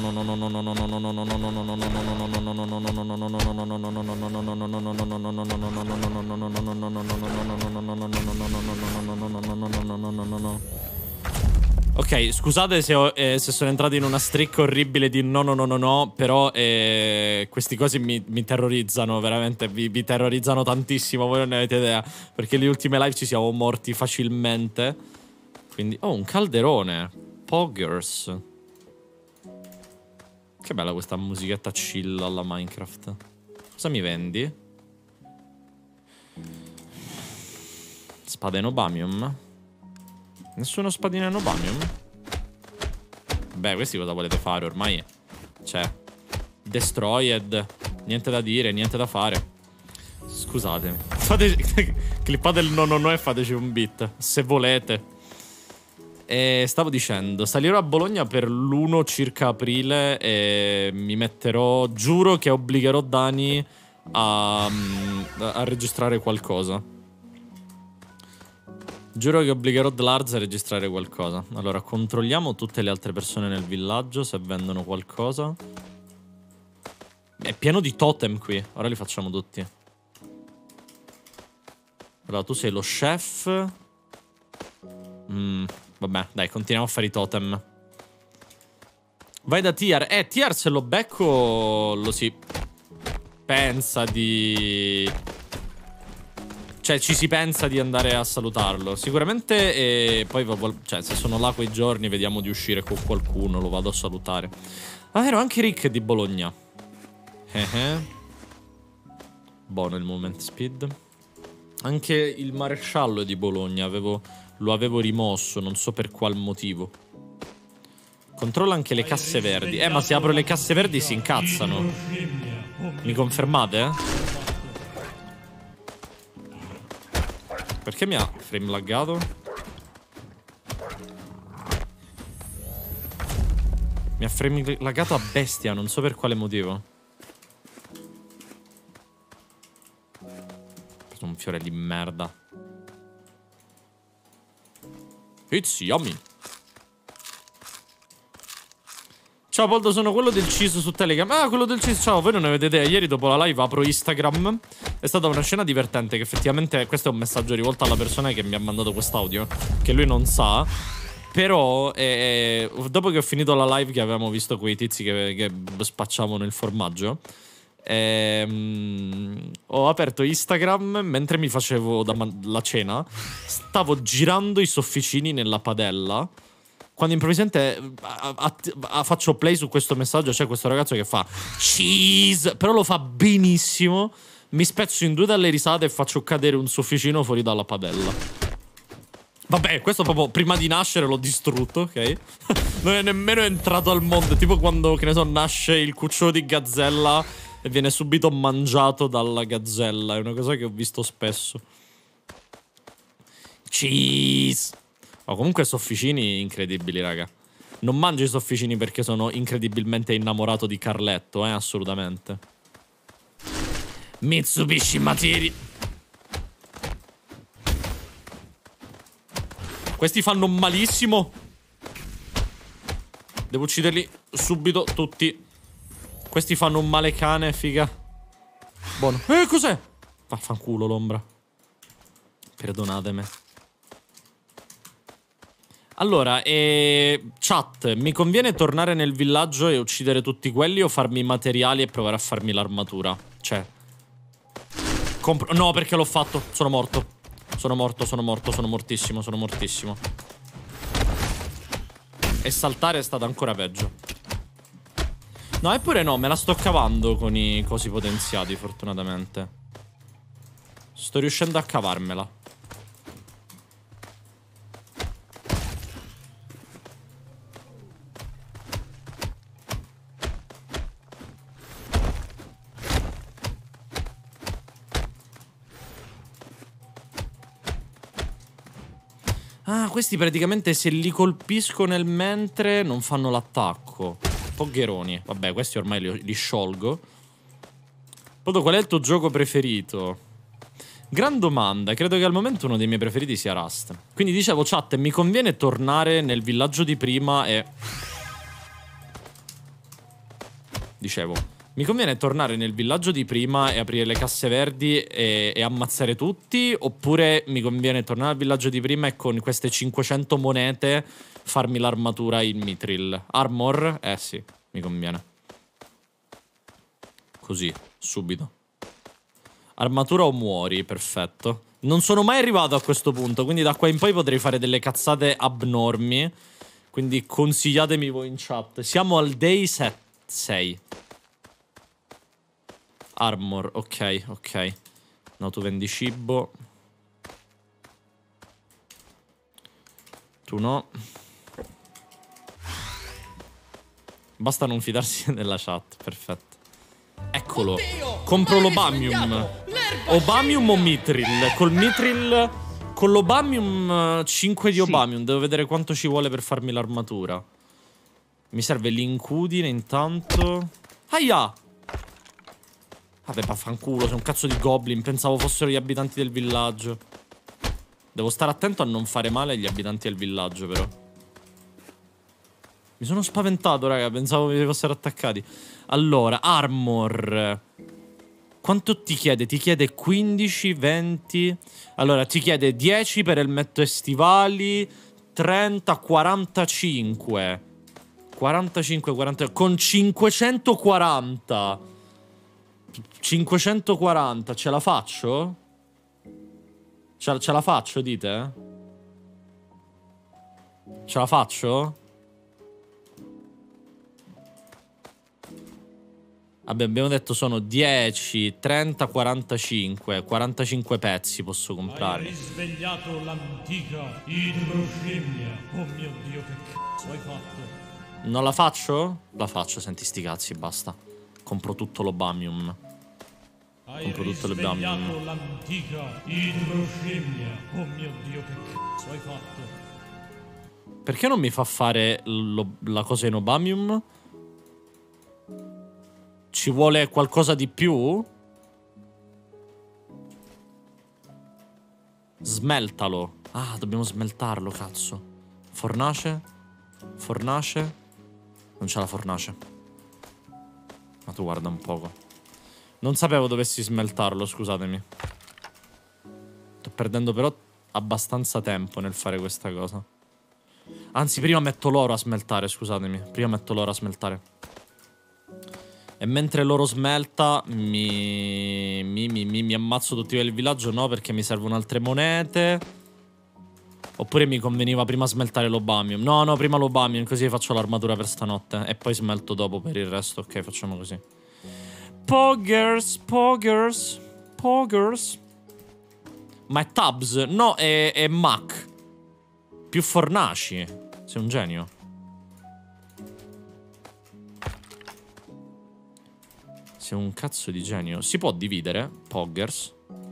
no no. Ok, scusate se sono entrato in una streak orribile di no, però questi cosi mi terrorizzano, veramente, vi terrorizzano tantissimo, voi non ne avete idea, perché le ultime live ci siamo morti facilmente. Quindi, oh, un calderone. Poggers. Che bella questa musichetta chill alla Minecraft. Cosa mi vendi? Spada Enobamium. Nessuno spadino Enobamium? Beh, questi cosa volete fare ormai? Cioè, destroyed. Niente da dire, niente da fare. Scusatemi. Clippate il no e fateci un beat, se volete. E stavo dicendo, salirò a Bologna per l'1 circa aprile e mi metterò, giuro che obbligherò Dani a registrare qualcosa. Giuro che obbligherò Dlarz a registrare qualcosa. Allora, controlliamo tutte le altre persone nel villaggio se vendono qualcosa. È pieno di totem qui, ora li facciamo tutti. Allora, tu sei lo chef. Vabbè, dai, continuiamo a fare i totem. Vai da Tiar. Tiar se lo becco lo si pensa di... Cioè, ci si pensa di andare a salutarlo. Sicuramente, poi, cioè, se sono là quei giorni, vediamo di uscire con qualcuno, lo vado a salutare. Ah, ero anche Rick è di Bologna. Buono il movement speed. Anche il maresciallo è di Bologna, lo avevo rimosso, non so per qual motivo. Controlla anche le casse verdi. Ma se apro le casse verdi si incazzano. Mi confermate? Perché mi ha frame laggato? Mi ha frame laggato a bestia, non so per quale motivo. Ho preso un fiore di merda. It's yummy. Ciao Poldo, sono quello del CIS su Telegram. Ah, quello del CIS, ciao, voi non avete idea. Ieri dopo la live apro Instagram. È stata una scena divertente, che effettivamente questo è un messaggio rivolto alla persona che mi ha mandato quest'audio, che lui non sa. Però dopo che ho finito la live, che avevamo visto quei tizi che spacciavano il formaggio, ho aperto Instagram mentre mi facevo la cena. Stavo girando i sofficini nella padella, quando improvvisamente faccio play su questo messaggio. C'è questo ragazzo che fa cheese, però lo fa benissimo. Mi spezzo in due dalle risate e faccio cadere un sofficino fuori dalla padella. Vabbè, questo proprio prima di nascere l'ho distrutto, ok? Non è nemmeno entrato al mondo. Tipo quando, che ne so, nasce il cucciolo di gazzella e viene subito mangiato dalla gazzella. È una cosa che ho visto spesso. Cheese. Oh, comunque sofficini incredibili, raga. Non mangio i sofficini perché sono incredibilmente innamorato di Carletto, assolutamente. Mitsubishi Materi. Questi fanno malissimo. Devo ucciderli subito tutti. Questi fanno un male cane, figa. Buono. Cos'è? Vaffanculo l'ombra. Perdonatemi. Allora, chat, mi conviene tornare nel villaggio e uccidere tutti quelli o farmi i materiali e provare a farmi l'armatura? Cioè... No, perché l'ho fatto. Sono morto. Sono morto, sono morto, sono mortissimo, sono mortissimo. E saltare è stato ancora peggio. No, eppure no, me la sto cavando con i cosi potenziati, fortunatamente. Sto riuscendo a cavarmela. Ah, questi praticamente se li colpisco nel mentre non fanno l'attacco. Poggeroni. Vabbè, questi ormai li sciolgo. Poto, qual è il tuo gioco preferito? Gran domanda. Credo che al momento uno dei miei preferiti sia Rust. Quindi dicevo, chat, mi conviene tornare nel villaggio di prima e... Dicevo... Mi conviene tornare nel villaggio di prima e aprire le casse verdi e ammazzare tutti? Oppure mi conviene tornare al villaggio di prima e con queste 500 monete farmi l'armatura in Mithril? Armor? Eh sì, mi conviene. Così, subito. Armatura o muori, perfetto. Non sono mai arrivato a questo punto, quindi da qua in poi potrei fare delle cazzate abnormi. Quindi consigliatemi voi in chat. Siamo al day 6. Armor, ok, ok. No, tu vendi cibo. Tu no. Basta non fidarsi della chat, perfetto. Eccolo. Compro l'Obamium. Obamium o Mithril? Col Mithril... Con l'Obamium 5 di Obamium. Devo vedere quanto ci vuole per farmi l'armatura. Mi serve l'incudine intanto. Aia! Vabbè, vaffanculo, sei un cazzo di goblin. Pensavo fossero gli abitanti del villaggio. Devo stare attento a non fare male agli abitanti del villaggio, però. Mi sono spaventato, raga. Pensavo mi fossero attaccati. Allora, armor. Quanto ti chiede? Ti chiede 15, 20. Allora, ti chiede 10 per elmetto e stivali. 30, 45. 45, 40. Con 540. 540, ce la faccio? Ce la faccio, dite? Ce la faccio? Vabbè, abbiamo detto sono 10, 30, 45. 45 pezzi posso comprare. Hai risvegliato l'antica idroscimia. Oh mio Dio, che cazzo hai fatto? Non la faccio? La faccio, senti sti cazzi, basta. Compro tutto l'Obamium. Compro tutto l'Obamium. L'antica idroscimia. Oh mio Dio, che cazzo hai fatto? Perché non mi fa fare la cosa in Obamium? Ci vuole qualcosa di più? Smeltalo. Ah, dobbiamo smeltarlo, cazzo. Fornace? Fornace? Non c'è la fornace. Ma tu guarda un poco. Non sapevo dovessi smeltarlo, scusatemi. Sto perdendo però abbastanza tempo nel fare questa cosa. Anzi, prima metto l'oro a smeltare, scusatemi. Prima metto l'oro a smeltare. E mentre l'oro smelta mi ammazzo tutti il villaggio. No, perché mi servono altre monete. Oppure mi conveniva prima smeltare l'Obamium. No, no, prima l'Obamium, così faccio l'armatura per stanotte. E poi smelto dopo per il resto. Ok, facciamo così. Poggers, Poggers, Poggers. Ma è Tabs? No, è Mac. Più fornaci. Sei un genio. Sei un cazzo di genio. Si può dividere, Poggers.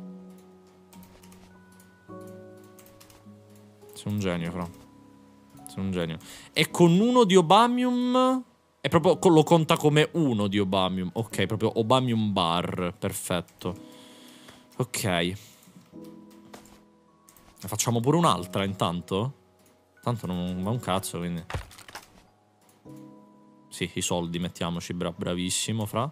Sei un genio, fra. Sei un genio. E con uno di Obamium... È proprio... Lo conta come uno di Obamium. Ok, proprio Obamium bar. Perfetto. Ok. Ne facciamo pure un'altra, intanto? Tanto non va un cazzo, quindi... Sì, i soldi mettiamoci, bravissimo, fra.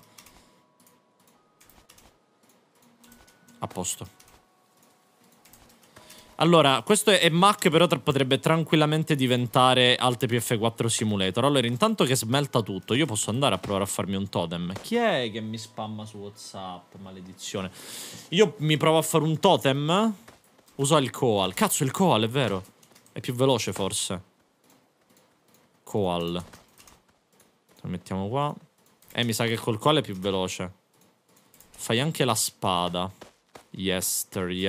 A posto. Allora, questo è Mac, però potrebbe tranquillamente diventare Alt PF4 Simulator. Allora, intanto che smelta tutto, io posso andare a provare a farmi un totem. Chi è che mi spamma su WhatsApp? Maledizione. Io mi provo a fare un totem. Uso il Koal. Cazzo, il Koal, è vero. È più veloce, forse. Koal. Lo mettiamo qua. Mi sa che col Koal è più veloce. Fai anche la spada. Yes.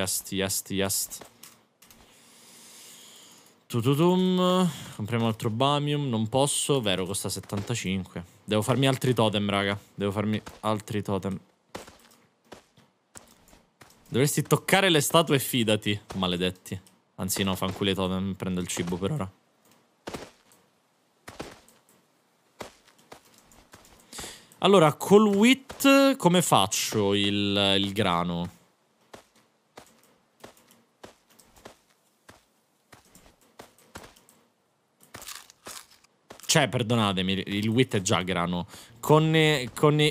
Tututum. Compriamo altro Bamium. Non posso. Vero, costa 75. Devo farmi altri totem, raga. Devo farmi altri totem. Dovresti toccare le statue e fidati. Maledetti. Anzi no, fanculo i totem. Prendo il cibo per ora. Allora, col wheat come faccio il grano? Cioè, perdonatemi, il wheat è già grano. Con i...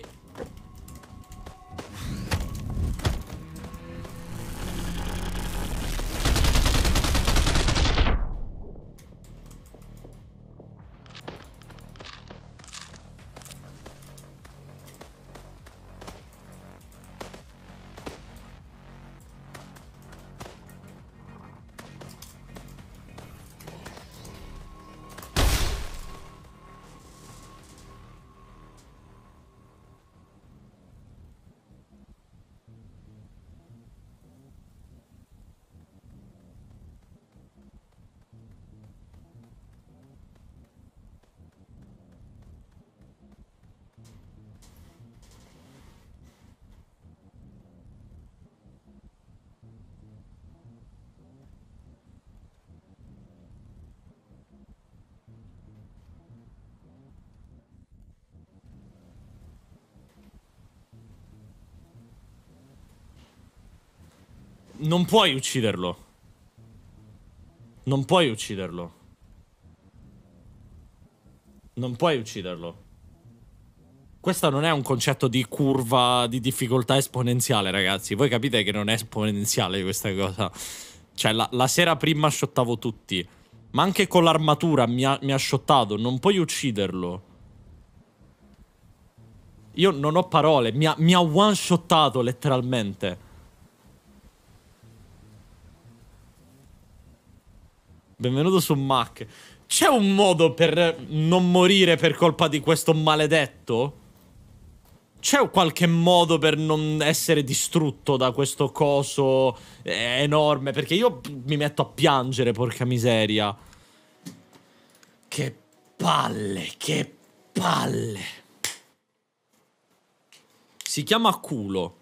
Non puoi ucciderlo. Non puoi ucciderlo. Non puoi ucciderlo. Questo non è un concetto di curva di difficoltà esponenziale, ragazzi. Voi capite che non è esponenziale questa cosa. Cioè, la sera prima shottavo tutti. Ma anche con l'armatura mi ha shottato. Non puoi ucciderlo. Io non ho parole. Mi ha one-shottato, letteralmente. Benvenuto su Mac. C'è un modo per non morire per colpa di questo maledetto? C'è qualche modo per non essere distrutto da questo coso enorme? Perché io mi metto a piangere, porca miseria. Che palle, che palle. Si chiama culo.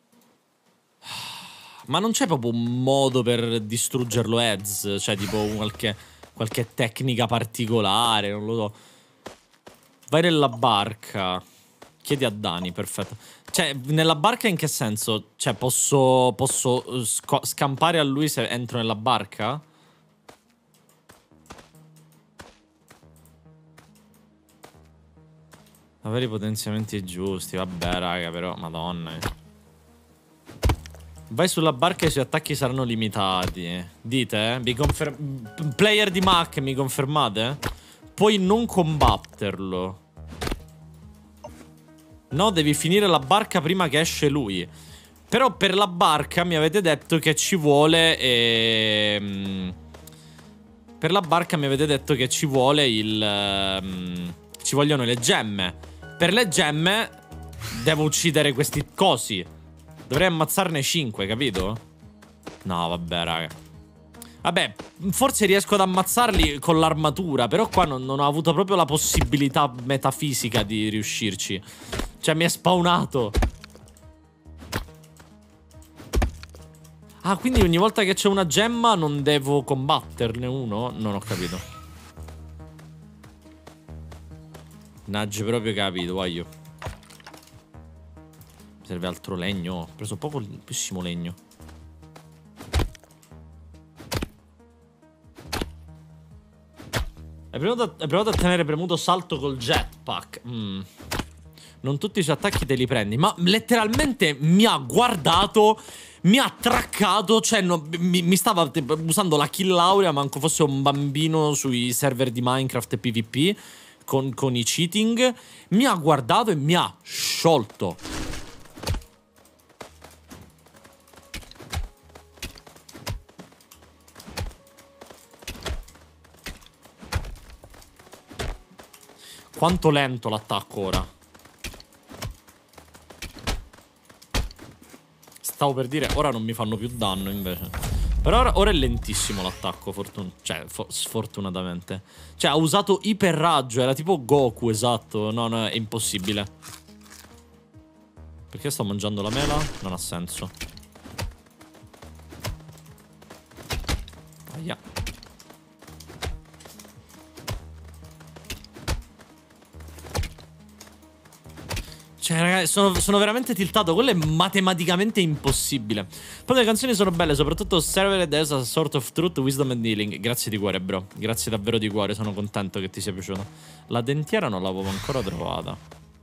Ma non c'è proprio un modo per distruggerlo ads? Cioè tipo qualche tecnica particolare, non lo so. Vai nella barca. Chiedi a Dani, perfetto. Cioè, nella barca in che senso? Cioè, posso scampare a lui se entro nella barca? Avere i potenziamenti giusti, vabbè raga, però, madonna. Vai sulla barca e i suoi attacchi saranno limitati. Dite? Player di Mac, mi confermate? Puoi non combatterlo. No, devi finire la barca prima che esce lui. Però per la barca mi avete detto che ci vuole per la barca mi avete detto che ci vuole ci vogliono le gemme. Per le gemme devo uccidere questi cosi. Dovrei ammazzarne 5, capito? No, vabbè, raga. Vabbè, forse riesco ad ammazzarli con l'armatura. Però qua non ho avuto proprio la possibilità metafisica di riuscirci. Cioè, mi è spawnato. Ah, quindi ogni volta che c'è una gemma non devo combatterne uno? Non ho capito. Nagge proprio capito, voglio. Serve altro legno. Ho preso pochissimo legno. Hai provato a tenere premuto salto col jetpack? Non Non tutti i suoi attacchi te li prendi. Ma letteralmente mi ha guardato, mi ha traccato. Cioè mi stava usando la kill laurea, manco fosse un bambino sui server di Minecraft PvP con i cheating. Mi ha guardato e mi ha sciolto. Quanto lento l'attacco ora. Stavo per dire, ora non mi fanno più danno invece. Però ora è lentissimo l'attacco, sfortunatamente. Cioè, ha usato iperraggio, era tipo Goku, esatto. No, no, è impossibile. Perché sto mangiando la mela? Non ha senso. Aia. Cioè, ragazzi, sono veramente tiltato. Quello è matematicamente impossibile. Poi le canzoni sono belle, soprattutto Server There's a Sort of Truth, Wisdom and Healing. Grazie di cuore, bro. Grazie davvero di cuore, sono contento che ti sia piaciuto. La dentiera non l'avevo ancora trovata.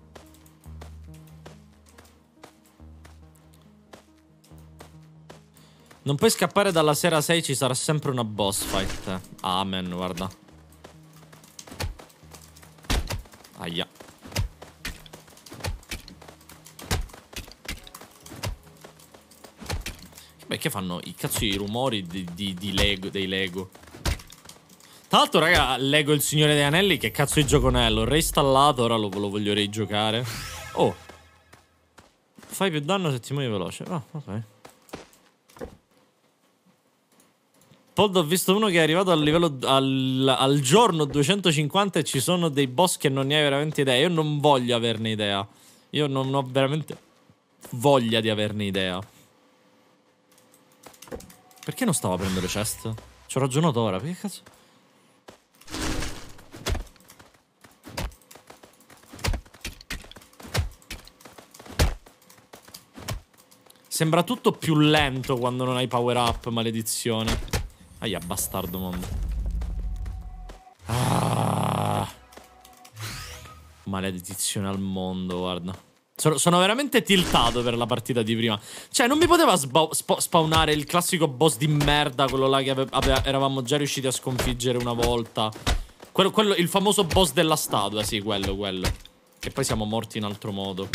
Non puoi scappare dalla sera 6, ci sarà sempre una boss fight. Amen, guarda. Aia. Perché fanno i cazzo di rumori di Lego, dei Lego? Tra l'altro, raga, Lego il Signore degli Anelli, che cazzo di gioco ne è? L'ho reinstallato, ora lo voglio rigiocare. Oh. Fai più danno se ti muovi veloce. Ah, ok. Pod, ho visto uno che è arrivato al livello al giorno 250 e ci sono dei boss che non ne hai veramente idea. Io non voglio averne idea. Io non ho veramente voglia di averne idea. Perché non stavo aprendo le chest? Ci ho ragionato ora, perché cazzo? Sembra tutto più lento quando non hai power up, maledizione. Aia, bastardo mondo. Ah. Maledizione al mondo, guarda. Sono veramente tiltato per la partita di prima. Cioè, non mi poteva spawnare il classico boss di merda, quello là che eravamo già riusciti a sconfiggere una volta. Il famoso boss della statua, sì, quello. Che poi siamo morti in altro modo.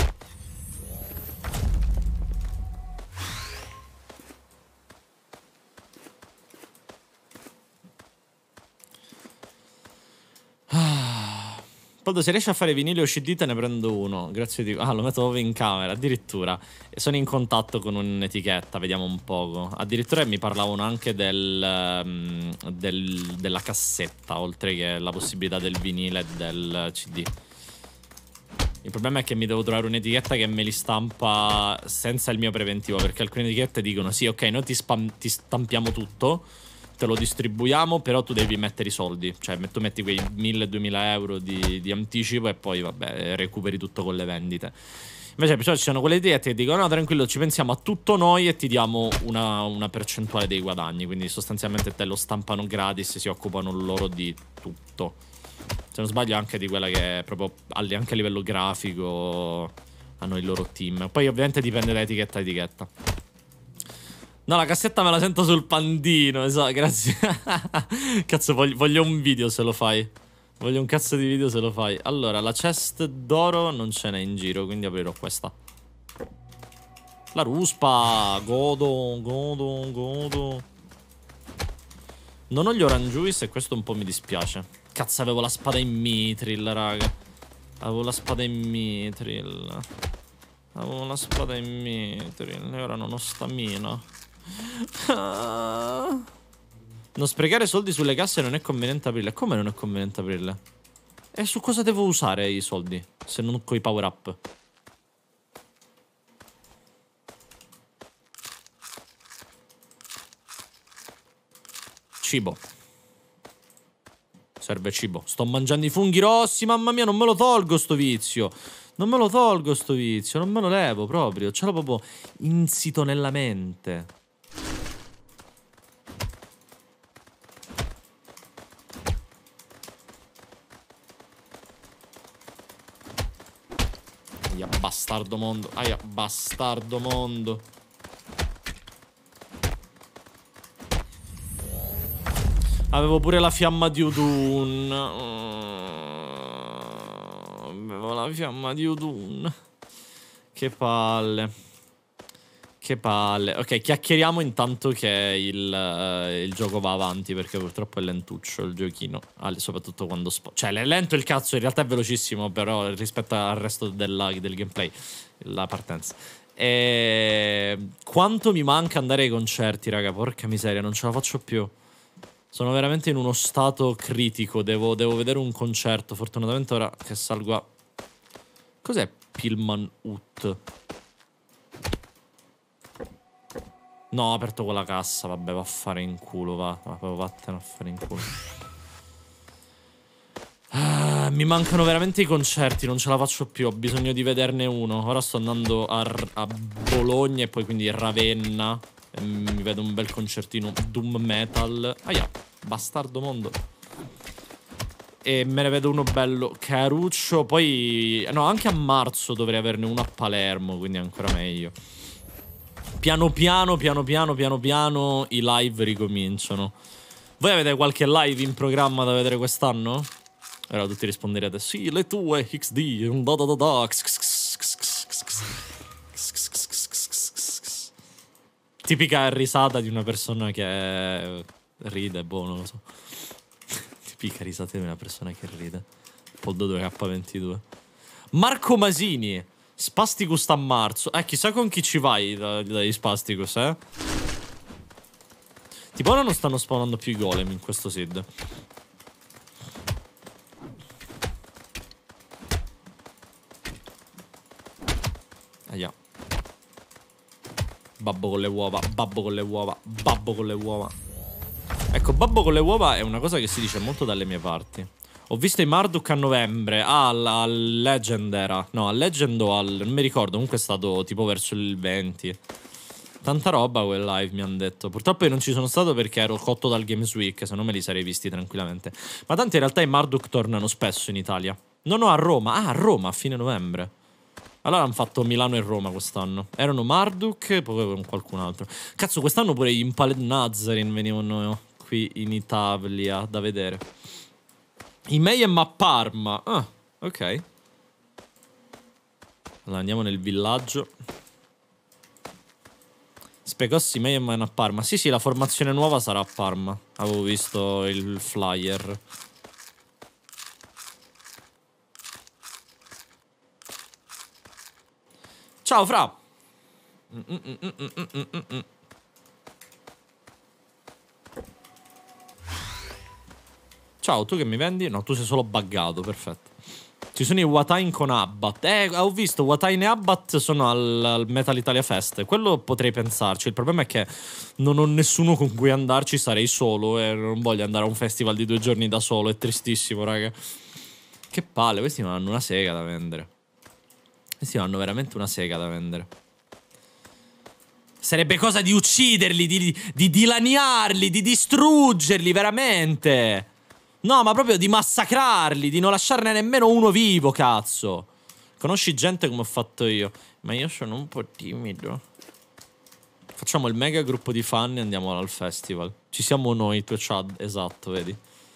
Poldo, se riesci a fare vinili o CD te ne prendo uno. Grazie di... Ah, lo metto proprio in camera, addirittura. Sono in contatto con un'etichetta, vediamo un poco. Addirittura mi parlavano anche della cassetta, oltre che la possibilità del vinile e del CD. Il problema è che mi devo trovare un'etichetta che me li stampa senza il mio preventivo, perché alcune etichette dicono sì, ok, noi ti stampiamo tutto, te lo distribuiamo, però tu devi mettere i soldi. Cioè tu metti quei 1.000-2.000 euro di anticipo e poi vabbè, recuperi tutto con le vendite. Invece ci sono quelle etichette che dicono no, tranquillo, ci pensiamo a tutto noi e ti diamo una percentuale dei guadagni. Quindi sostanzialmente te lo stampano gratis e si occupano loro di tutto. Se non sbaglio anche di quella che è proprio anche a livello grafico hanno il loro team. Poi ovviamente dipende da etichetta a etichetta. No, la cassetta me la sento sul pandino, esatto, grazie. Cazzo, voglio un video se lo fai. Voglio un cazzo di video se lo fai. Allora, la chest d'oro non ce n'è in giro, quindi aprirò questa. La ruspa, godo. Non ho gli orange juice e questo un po' mi dispiace. Cazzo, avevo la spada in mithril, raga. Avevo la spada in mithril. E ora non ho stamina. Non sprecare soldi sulle casse non è conveniente aprirle. Come non è conveniente aprirle? E su cosa devo usare i soldi? Se non coi power up. Cibo. Serve cibo. Sto mangiando i funghi rossi, mamma mia, non me lo tolgo sto vizio. Non me lo tolgo sto vizio, non me lo levo proprio. Ce l'ho proprio insito nella mente. bastardo mondo. Aia, bastardo mondo. Avevo pure la fiamma di Udun. Avevo la fiamma di Udun. Che palle. Che palle. Ok, chiacchieriamo intanto che il gioco va avanti, perché purtroppo è lentuccio il giochino. Soprattutto quando cioè, è lento il cazzo, in realtà è velocissimo, però rispetto al resto del gameplay, la partenza. Quanto mi manca andare ai concerti, raga. Porca miseria, non ce la faccio più. Sono veramente in uno stato critico. Devo vedere un concerto. Fortunatamente ora che salgo a... Cos'è Pillman Hut? No, ho aperto quella cassa. Vabbè, va a fare in culo, va. Vattene a fare in culo. Mi mancano veramente i concerti. Non ce la faccio più. Ho bisogno di vederne uno. Ora sto andando a Bologna e poi quindi Ravenna. E mi vedo un bel concertino doom metal. Aia, bastardo mondo. E me ne vedo uno bello caruccio. Poi, no, anche a marzo dovrei averne uno a Palermo, quindi ancora meglio. Piano piano i live ricominciano. Voi avete qualche live in programma da vedere quest'anno? Ora tutti risponderete: sì, le tue XD. Tipica risata di una persona che ride, boh, non lo so. Tipica risata di una persona che ride. Pod 2K22. Marco Masini. Spasticus a marzo. Chissà con chi ci vai dai Spasticus, eh? Tipo ora non stanno spawnando più i golem in questo seed. Aia. Babbo con le uova, babbo con le uova, babbo con le uova. Ecco, babbo con le uova è una cosa che si dice molto dalle mie parti. Ho visto i Marduk a novembre. Al Legend era. No, al Legend o al... non mi ricordo. Comunque è stato tipo verso il 20. Tanta roba quel live, mi hanno detto. Purtroppo io non ci sono stato perché ero cotto dal Games Week, se no me li sarei visti tranquillamente. Ma tanto in realtà i Marduk tornano spesso in Italia. No, a Roma. A Roma a fine novembre. Allora hanno fatto Milano e Roma quest'anno. Erano Marduk e poi con qualcun altro. Cazzo, quest'anno pure gli Impaled Nazarene venivano qui in Italia da vedere. I Mayhem a Parma. Ah, ok. Allora andiamo nel villaggio. Spegossi Mayhem a Parma. Sì, la formazione nuova sarà a Parma. Avevo visto il flyer. Ciao, Fra. Ciao, tu che mi vendi? No, tu sei solo buggato, perfetto. Ci sono i Watain con Abbat. Ho visto Watain e Abbat sono al Metal Italia Fest. Quello potrei pensarci. Il problema è che non ho nessuno con cui andarci, sarei solo e non voglio andare a un festival di 2 giorni da solo. È tristissimo, raga. Che palle, questi non hanno una sega da vendere. Questi hanno veramente una sega da vendere. Sarebbe cosa di ucciderli, di dilaniarli, di distruggerli, veramente. No, ma proprio di massacrarli, di non lasciarne nemmeno uno vivo, cazzo. Conosci gente come ho fatto io. Ma io sono un po' timido. Facciamo il mega gruppo di fan e andiamo al festival. Ci siamo noi, tu e Chad, esatto, vedi.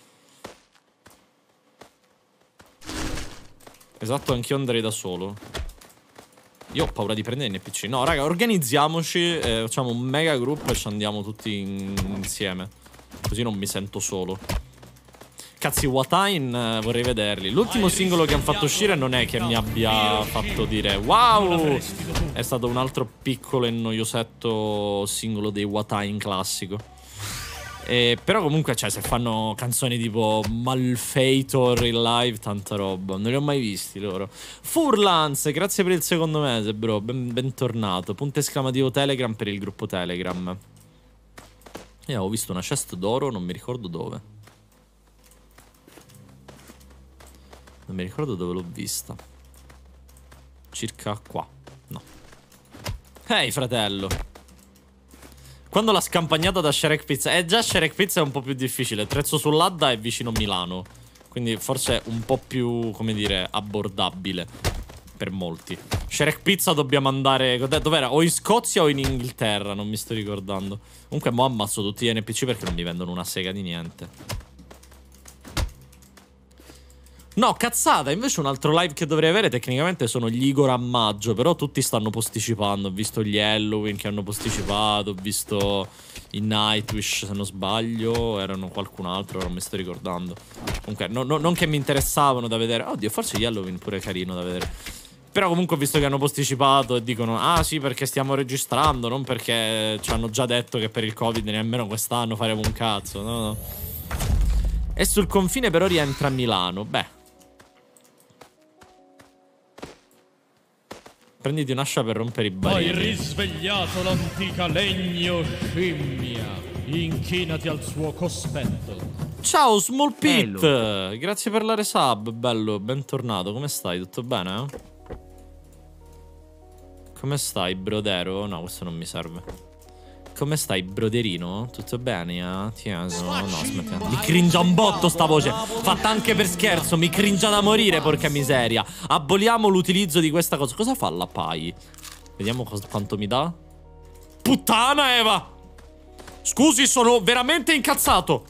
Esatto, anch'io andrei da solo. Io ho paura di prendere NPC. No, raga, organizziamoci, facciamo un mega gruppo e ci andiamo tutti insieme. Così non mi sento solo. Cazzi, Watain vorrei vederli. L'ultimo singolo che hanno fatto uscire non è che mi abbia fatto dire wow. È stato un altro piccolo e noiosetto singolo dei Watain classico. Però comunque, cioè, se fanno canzoni tipo Malfeitor in live, tanta roba. Non li ho mai visti loro. Furlans, grazie per il secondo mese, bro. Bentornato. Punto esclamativo Telegram per il gruppo Telegram. Io ho visto una chest d'oro, non mi ricordo dove. Non mi ricordo dove l'ho vista. Circa qua. No. Ehi, fratello. Quando l'ha scampagnata da Shrek Pizza. Già Shrek Pizza è un po' più difficile. Trezzo sull'Adda è vicino Milano. Quindi forse è un po' più, come dire, abbordabile. per molti. Shrek Pizza dobbiamo andare... Dov'era? O in Scozia o in Inghilterra, non mi sto ricordando. Comunque mo ammazzo tutti gli NPC perché non mi vendono una sega di niente. No, cazzata, invece un altro live che dovrei avere tecnicamente sono gli Igor a maggio, però tutti stanno posticipando. Ho visto gli Halloween che hanno posticipato, ho visto i Nightwish se non sbaglio, erano qualcun altro, non mi sto ricordando. Comunque, non che mi interessavano da vedere. Oddio, forse gli Halloween pure è carino da vedere. Però comunque ho visto che hanno posticipato e dicono ah sì perché stiamo registrando, non perché ci hanno già detto che per il Covid nemmeno quest'anno faremo un cazzo, no. E sul confine però rientra a Milano, beh. Prenditi un'ascia per rompere i barili. Hai risvegliato l'antica legno scimmia. Inchinati al suo cospetto. Ciao Small Pit, grazie per la resub, bello, bentornato. Come stai? Tutto bene? Come stai, brodero? No, questo non mi serve. Come stai, broderino? Tutto bene? No, aspetta. Mi cringia un botto sta voce. Fatta anche per scherzo. Mi cringia da morire, porca miseria. Aboliamo l'utilizzo di questa cosa. Cosa fa la Pai? Vediamo quanto mi dà. Puttana Eva! Scusi, sono veramente incazzato.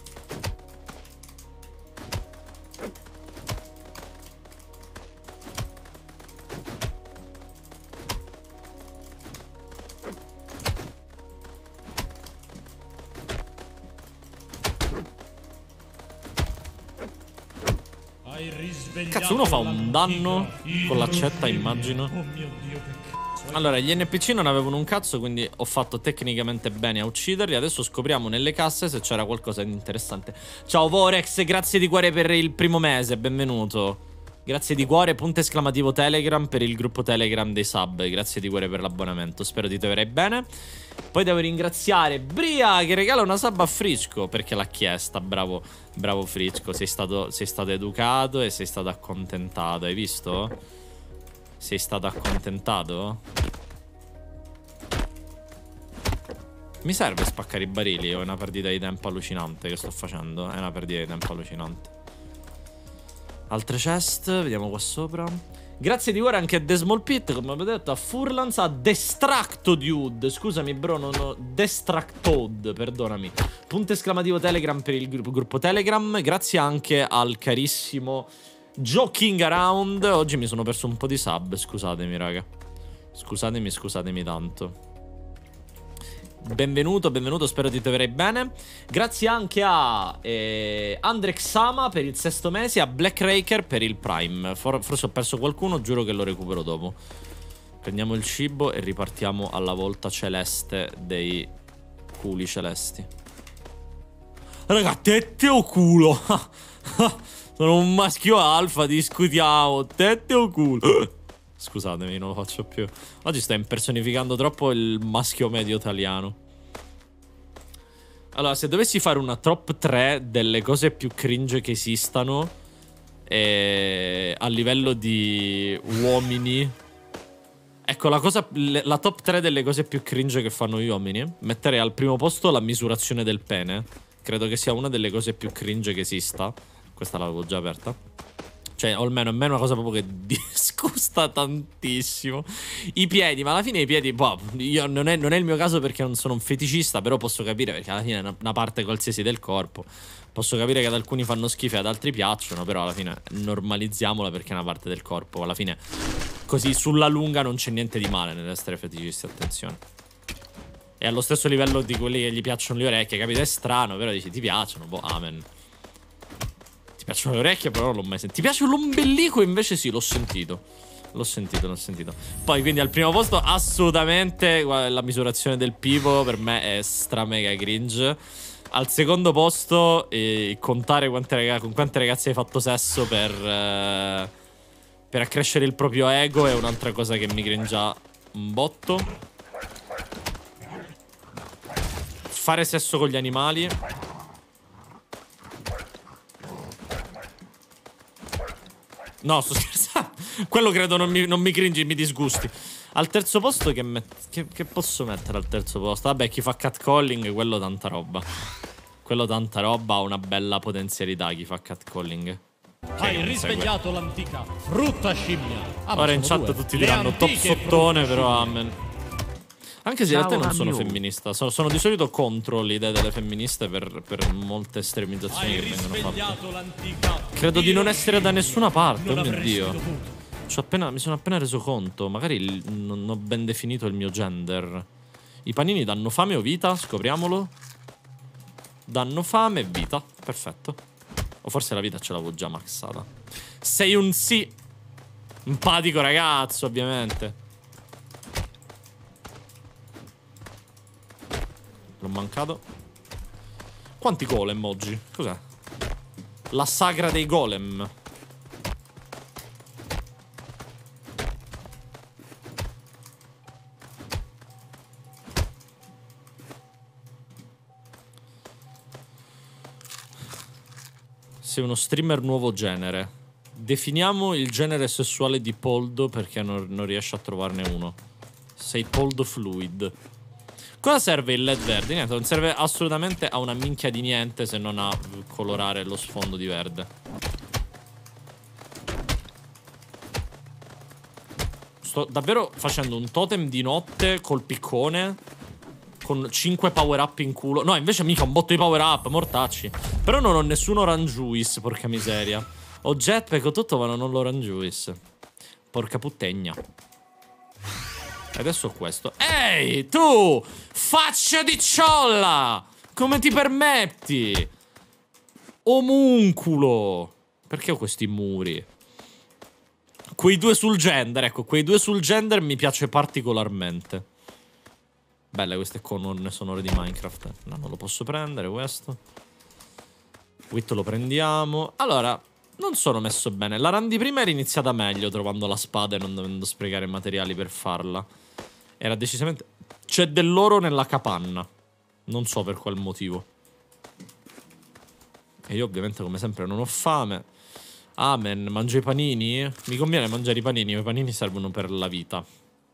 Cazzo, uno fa un danno con l'accetta, immagino. Allora, gli NPC non avevano un cazzo, quindi ho fatto tecnicamente bene a ucciderli. Adesso scopriamo nelle casse se c'era qualcosa di interessante. Ciao Vorex, grazie di cuore per il primo mese, benvenuto. Grazie di cuore, punto esclamativo Telegram per il gruppo Telegram dei sub. Grazie di cuore per l'abbonamento, spero ti troverai bene. Poi devo ringraziare Bria che regala una sub a Frisco perché l'ha chiesta, bravo, bravo Frisco. Sei stato educato e sei stato accontentato, hai visto? Sei stato accontentato? Mi serve spaccare i barili o è una perdita di tempo allucinante che sto facendo? È una perdita di tempo allucinante. Altre chest, vediamo qua sopra. Grazie di cuore anche a The Small Pit, come avevo detto, a Furlans, a Destracto Dude. Scusami bro, non ho... Destractod, perdonami. Punto esclamativo Telegram per il gruppo Telegram. Grazie anche al carissimo Joking Around. Oggi mi sono perso un po' di sub, scusatemi raga. Scusatemi tanto. Benvenuto, benvenuto, spero ti troverai bene. Grazie anche a Andrexama per il 6° mese, a Black Raker per il Prime. Forse ho perso qualcuno, giuro che lo recupero dopo. Prendiamo il cibo e ripartiamo alla volta celeste dei culi celesti. Raga, tette o culo? Sono un maschio alfa, discutiamo. Tette o culo? Scusatemi, non lo faccio più. Oggi sto impersonificando troppo il maschio medio italiano. Allora, se dovessi fare una top 3 delle cose più cringe che esistano a livello di uomini, ecco, la top 3 delle cose più cringe che fanno gli uomini, metterei al primo posto la misurazione del pene. Credo che sia una delle cose più cringe che esista. Questa l'avevo già aperta. Cioè, o almeno a me è una cosa proprio che disgusta tantissimo. I piedi, ma alla fine i piedi, boh, non è il mio caso perché non sono un feticista, però posso capire perché alla fine è una parte qualsiasi del corpo. Posso capire che ad alcuni fanno schifo e ad altri piacciono, però alla fine normalizziamola perché è una parte del corpo. Alla fine, così sulla lunga non c'è niente di male nell'essere feticisti, attenzione. E allo stesso livello di quelli che gli piacciono le orecchie, capite? È strano, però dici ti piacciono, boh, amen. Ti piacciono le orecchie, però non l'ho mai sentito. Ti piace l'ombelico? Invece sì, l'ho sentito. L'ho sentito. Poi, quindi, al primo posto, assolutamente la misurazione del pivo per me è stra mega cringe. Al secondo posto, contare con quante ragazze hai fatto sesso per accrescere il proprio ego è un'altra cosa che mi cringia un botto. Fare sesso con gli animali. No, sto scherzando. Quello credo non mi cringi, mi disgusti. Al terzo posto che posso mettere al terzo posto? Vabbè, chi fa catcalling, quello tanta roba. Quello tanta roba, ha una bella potenzialità chi fa catcalling. Hai non risvegliato l'antica frutta scimmia. Ah, ma Ora in sono chat due. tutti Le diranno top antiche sottone, frutte però scimmie. amen. Anche se in realtà Ciao, non sono Amiu. femminista, sono di solito contro l'idea delle femministe per molte estremizzazioni Hai che vengono fatte. risvegliato l'antica. Credo di non essere da nessuna parte, Non oh mio avresti Dio. dovuto. Mi sono appena reso conto, magari non ho ben definito il mio gender. I panini danno fame o vita? Scopriamolo. Danno fame e vita, perfetto. O forse la vita ce l'avevo già maxata. Sei un sì. Empatico ragazzo, ovviamente. L'ho mancato. Quanti golem oggi? Cos'è? La sagra dei golem. Sei uno streamer nuovo genere. Definiamo il genere sessuale di Poldo perché non riesce a trovarne uno. Sei Poldo Fluid. Cosa serve il LED verde? Niente, non serve assolutamente a una minchia di niente se non a colorare lo sfondo di verde. Sto davvero facendo un totem di notte col piccone con 5 power up in culo. No, invece mica un botto di power up, mortacci. Però non ho nessun orange juice, porca miseria. Ho jetpack, ho tutto, ma non ho l'orange juice. Porca puttegna. E adesso ho questo. Ehi, tu! Faccia di ciolla! Come ti permetti? Omunculo! Perché ho questi muri? Quei due sul gender, ecco, quei due sul gender mi piace particolarmente. Belle queste colonne sonore di Minecraft. No, non lo posso prendere questo. Wit lo prendiamo. Allora, non sono messo bene. La run di prima era iniziata meglio, trovando la spada e non dovendo sprecare materiali per farla. Era decisamente... C'è dell'oro nella capanna. Non so per qual motivo. E io ovviamente come sempre non ho fame. Amen, mangio i panini? Mi conviene mangiare i panini servono per la vita.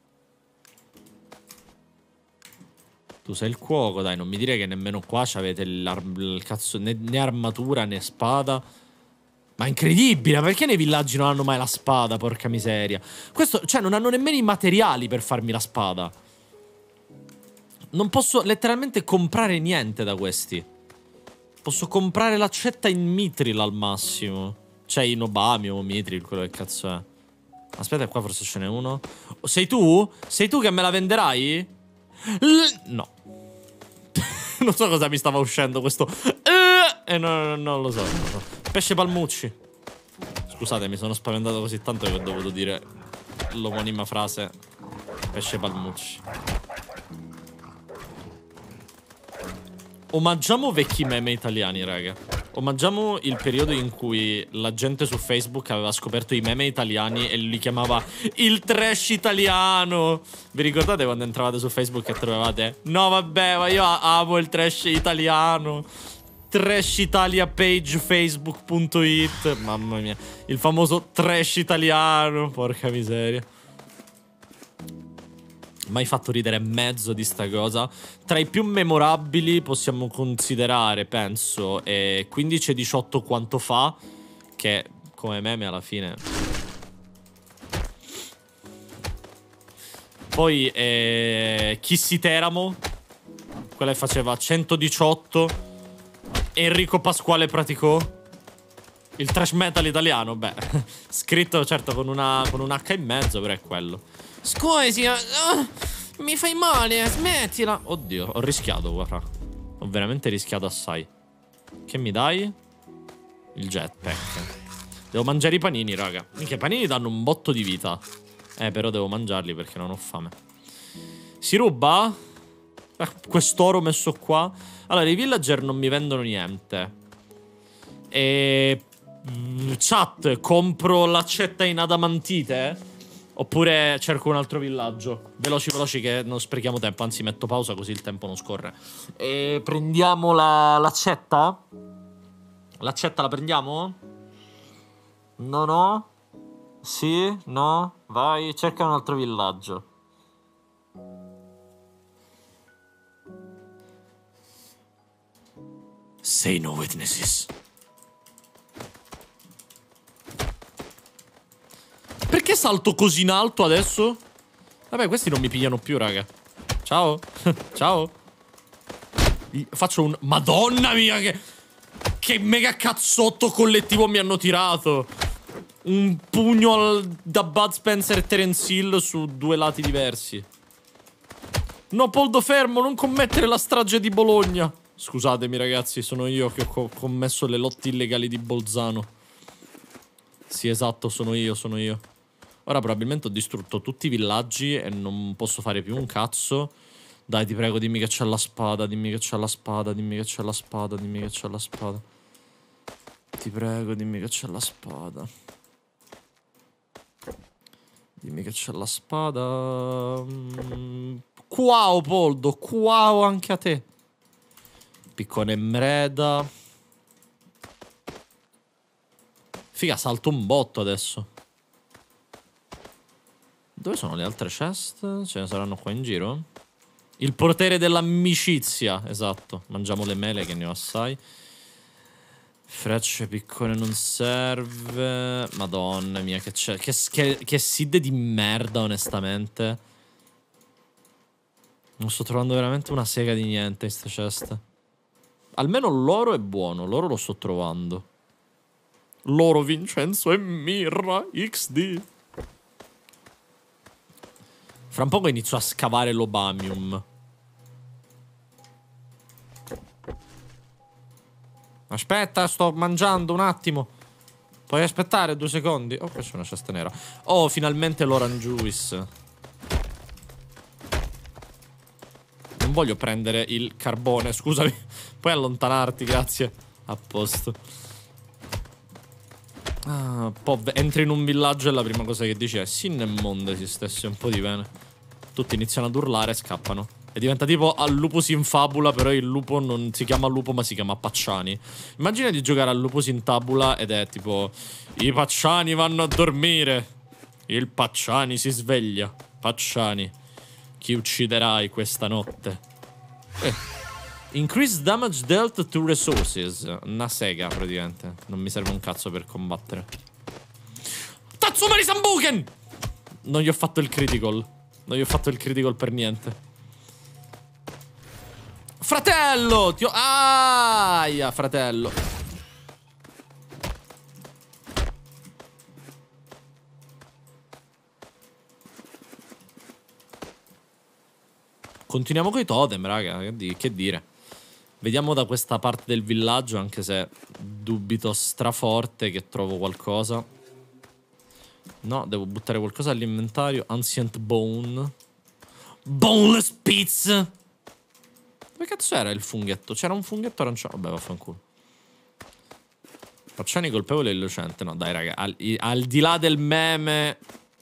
Tu sei il cuoco, dai, non mi dire che nemmeno qua c'avete il cazzo, né armatura né spada. Ma è incredibile, perché nei villaggi non hanno mai la spada, porca miseria. Questo, cioè, non hanno nemmeno i materiali per farmi la spada. Non posso letteralmente comprare niente da questi. Posso comprare l'accetta in Mithril al massimo. Cioè in Obami o Mithril, quello che cazzo è. Aspetta, qua forse ce n'è uno. Sei tu? Sei tu che me la venderai? No. Non so cosa mi stava uscendo questo. No, non lo so, non lo so. Pesce palmucci. Scusate, mi sono spaventato così tanto che ho dovuto dire l'omonima frase. Pesce palmucci. Omaggiamo vecchi meme italiani, raga. Omaggiamo il periodo in cui la gente su Facebook aveva scoperto i meme italiani e li chiamava il trash italiano. Vi ricordate quando entravate su Facebook e trovavate? No vabbè, ma io amo il trash italiano. Trash Italia page facebook.it. Mamma mia, il famoso trash italiano. Porca miseria. Mai fatto ridere mezzo di sta cosa. Tra i più memorabili possiamo considerare, penso, 15 e 18 quanto fa, che come meme alla fine. Poi Kissy Teramo, quella che faceva 118. Enrico Pasquale Praticò, il trash metal italiano, beh, scritto certo con un H in mezzo, però è quello. Scusi, mi fai male, smettila. Oddio, ho rischiato, guarda. Ho veramente rischiato assai. Che mi dai? Il jetpack. Devo mangiare i panini, raga. Minchia, i panini danno un botto di vita. Però devo mangiarli perché non ho fame. Si ruba? Quest'oro messo qua. Allora, i villager non mi vendono niente. Chat, compro l'accetta in adamantite? Oppure cerco un altro villaggio. Veloci, veloci che non sprechiamo tempo. Anzi, metto pausa così il tempo non scorre. Prendiamo l'accetta? L'accetta la prendiamo? No, no? Sì? No? Vai, cerca un altro villaggio. Say no witnesses. Perché salto così in alto adesso? Vabbè, questi non mi pigliano più, raga. Ciao. Ciao. Faccio un... Madonna mia, che mega cazzotto collettivo mi hanno tirato. Un pugno da Bud Spencer e Terence Hill su due lati diversi. No, Poldo, fermo, non commettere la strage di Bologna. Scusatemi, ragazzi, sono io che ho commesso le lotte illegali di Bolzano. Sì, esatto, sono io. Ora probabilmente ho distrutto tutti i villaggi e non posso fare più un cazzo. Dai, ti prego, dimmi che c'è la spada, dimmi che c'è la spada, dimmi che c'è la spada, dimmi che c'è la spada. Ti prego, dimmi che c'è la spada. Dimmi che c'è la spada. Quao, Poldo, quao anche a te. Piccone Mreda. Figa, salto un botto adesso. Dove sono le altre chest? Ce ne saranno qua in giro? Il potere dell'amicizia, esatto. Mangiamo le mele che ne ho assai. Frecce piccone non serve. Madonna mia, che c'è. Che seed di merda, onestamente. Non sto trovando veramente una sega di niente in queste ceste. Almeno l'oro è buono, l'oro lo sto trovando. L'oro, Vincenzo e mirra XD. Fra un poco inizio a scavare l'obamium. Aspetta, sto mangiando un attimo. Puoi aspettare 2 secondi? Oh, questa è una cesta nera. Oh, finalmente l'orange juice. Non voglio prendere il carbone, scusami. Puoi allontanarti, grazie. A posto. Ah, entri in un villaggio e la prima cosa che dici è Sin e Monde si stessi un po' di bene. Tutti iniziano ad urlare e scappano. E diventa tipo al Lupus in Fabula, però il lupo non si chiama lupo ma si chiama Pacciani. Immagina di giocare al Lupus in Tabula ed è tipo i Pacciani vanno a dormire. Il Pacciani si sveglia. Pacciani, chi ucciderai questa notte? Increase damage dealt to resources. Una sega praticamente. Non mi serve un cazzo per combattere. Tatsumari Sambuken! Non gli ho fatto il critical. Non gli ho fatto il critical per niente. Fratello! Aia, fratello. Continuiamo coi totem, raga. Che dire. Vediamo da questa parte del villaggio, anche se dubito straforte che trovo qualcosa. No, devo buttare qualcosa all'inventario. Ancient Bone. Boneless Pizza. Dove cazzo era il funghetto? C'era un funghetto arancione. Vabbè, vaffanculo. Pacciani colpevole e innocente. No, dai, raga. Al di là del meme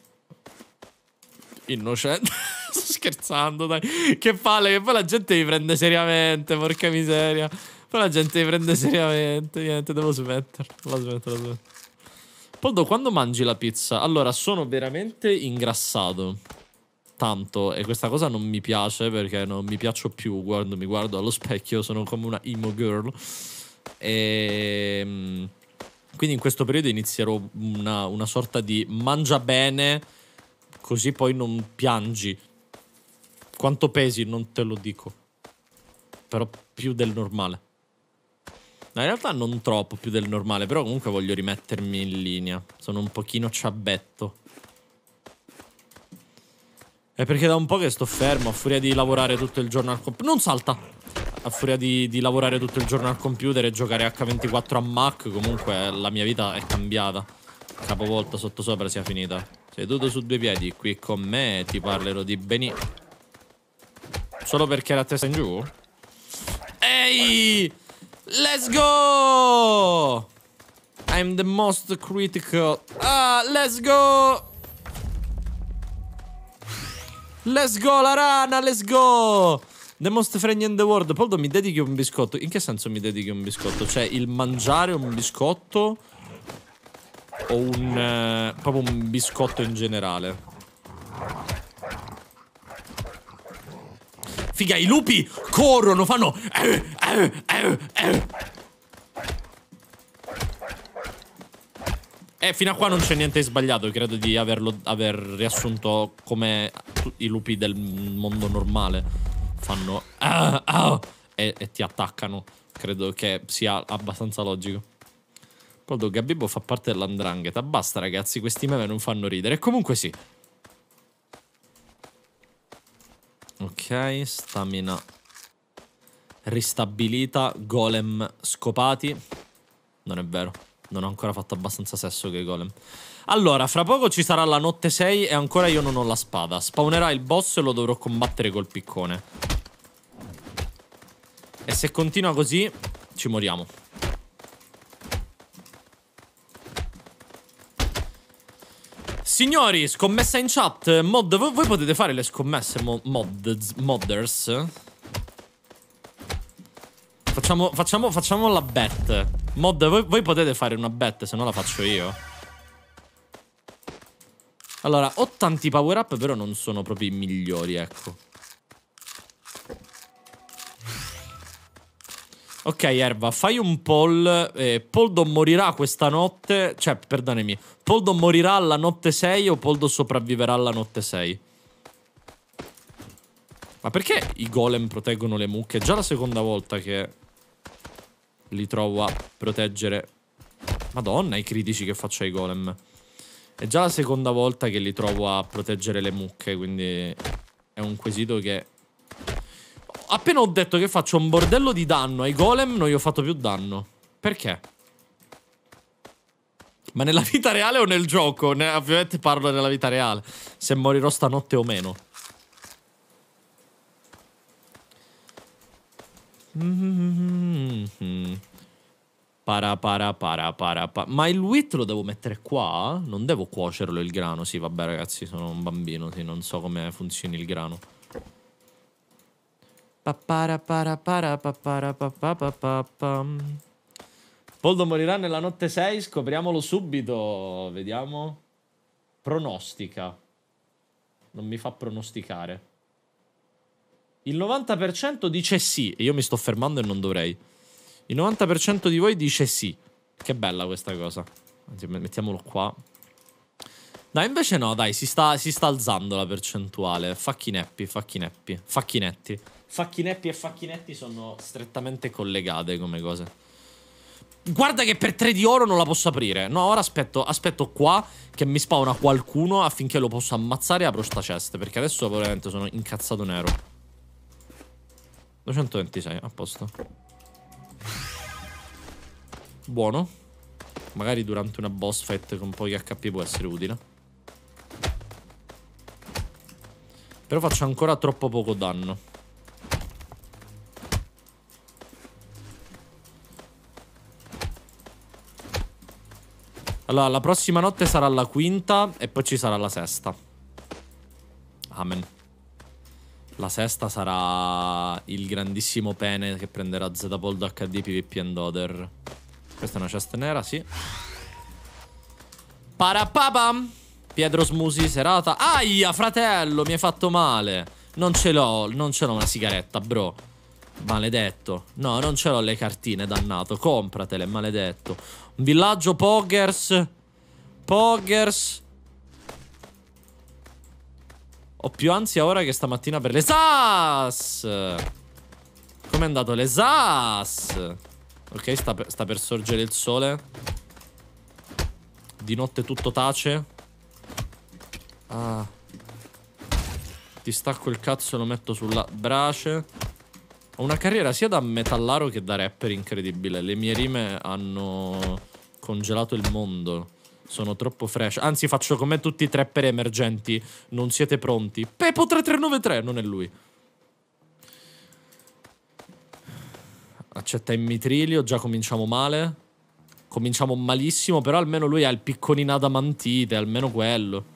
innocente. Sto scherzando, dai. Che palle, che poi la gente mi prende seriamente. Porca miseria. Poi la gente mi prende seriamente. Niente, devo smettere. Devo smettere. Poldo, quando mangi la pizza? Allora, sono veramente ingrassato. Tanto. E questa cosa non mi piace perché non mi piaccio più quando mi guardo allo specchio. Sono come una emo girl. E quindi in questo periodo inizierò una sorta di mangia bene, così poi non piangi. Quanto pesi non te lo dico, però più del normale. No, in realtà non troppo più del normale, però comunque voglio rimettermi in linea. Sono un pochino ciabbetto. È perché da un po' che sto fermo, a furia di lavorare tutto il giorno al computer. Non salta! A furia di lavorare tutto il giorno al computer e giocare H24 a Mac, comunque la mia vita è cambiata. Capovolta sottosopra sia finita. Seduto su 2 piedi qui con me ti parlerò di Beni. Solo perché la testa in giù? Ehi! Let's go! I'm the most critical. Ah, let's go! Let's go la rana, let's go! The most friendly in the world. Poldo, mi dedichi un biscotto? In che senso mi dedichi un biscotto? Cioè, il mangiare un biscotto o un proprio un biscotto in generale? Figa, i lupi corrono, fanno Fino a qua non c'è niente di sbagliato. Credo di aver riassunto come i lupi del mondo normale fanno e ti attaccano. Credo che sia abbastanza logico. Poldo Gabibbo fa parte dell''ndrangheta. Basta ragazzi, questi meme non fanno ridere. Comunque sì. Ok, stamina ristabilita. Golem scopati. Non è vero. Non ho ancora fatto abbastanza sesso che i golem. Allora, fra poco ci sarà la notte 6 e ancora io non ho la spada. Spawnerà il boss e lo dovrò combattere col piccone. E se continua così, ci moriamo. Signori, scommessa in chat. Voi potete fare le scommesse, modders. Facciamo la bet. Voi potete fare una bet, se no la faccio io. Allora, ho tanti power up, però non sono proprio i migliori, ecco. Ok, Erva, fai un poll. Poldo morirà questa notte. Cioè, perdonami. Poldo morirà alla notte 6 o Poldo sopravviverà alla notte 6? Ma perché i golem proteggono le mucche? È già la seconda volta che li trovo a proteggere. Madonna, i critici che faccio ai golem. È già la seconda volta che li trovo a proteggere le mucche, quindi è un quesito che... Appena ho detto che faccio un bordello di danno ai golem, non gli ho fatto più danno. Perché? Ma nella vita reale o nel gioco? Ovviamente parlo nella vita reale. Se morirò stanotte o meno. Ma il wheat lo devo mettere qua? Non devo cuocerlo il grano? Sì, vabbè ragazzi, sono un bambino, sì, non so come funzioni il grano. Poldo morirà nella notte 6, scopriamolo subito. Vediamo. Pronostica. Non mi fa pronosticare. Il 90% dice sì. E io mi sto fermando e non dovrei. Il 90% di voi dice sì. Che bella questa cosa. Anzi, mettiamolo qua. Dai, invece no, dai, si sta alzando la percentuale. Facchineppi. Facchinetti e facchinetti sono strettamente collegate come cose. Guarda che per 3 di oro non la posso aprire. No, ora aspetto qua che mi spawna qualcuno affinché lo possa ammazzare e apro sta chest. Perché adesso veramente sono incazzato nero. 226, a posto. Buono. Magari durante una boss fight con pochi HP può essere utile. Però faccio ancora troppo poco danno. Allora, la prossima notte sarà la quinta e poi ci sarà la sesta. Amen. La sesta sarà il grandissimo pene che prenderà Zpoldo HD PvP and Other. Questa è una chest nera, sì. Parapapam. Pietro Smusi, serata. Aia, fratello, mi hai fatto male. Non ce l'ho una sigaretta, bro. Maledetto. No, non ce l'ho le cartine, dannato. Compratele, maledetto. Un villaggio Poggers. Ho più ansia ora che stamattina per le SAS. Com'è andato le SAS? Ok, sta per sorgere il sole. Di notte tutto tace. Ah. Ti stacco il cazzo e lo metto sulla brace. Ho una carriera sia da metallaro che da rapper incredibile. Le mie rime hanno congelato il mondo. Sono troppo fresh. Anzi, faccio come tutti i trapper emergenti. Non siete pronti? Pepo 3393, non è lui. Accetta in mitrilio, già cominciamo male. Cominciamo malissimo, però almeno lui ha il piccolino adamantite, almeno quello.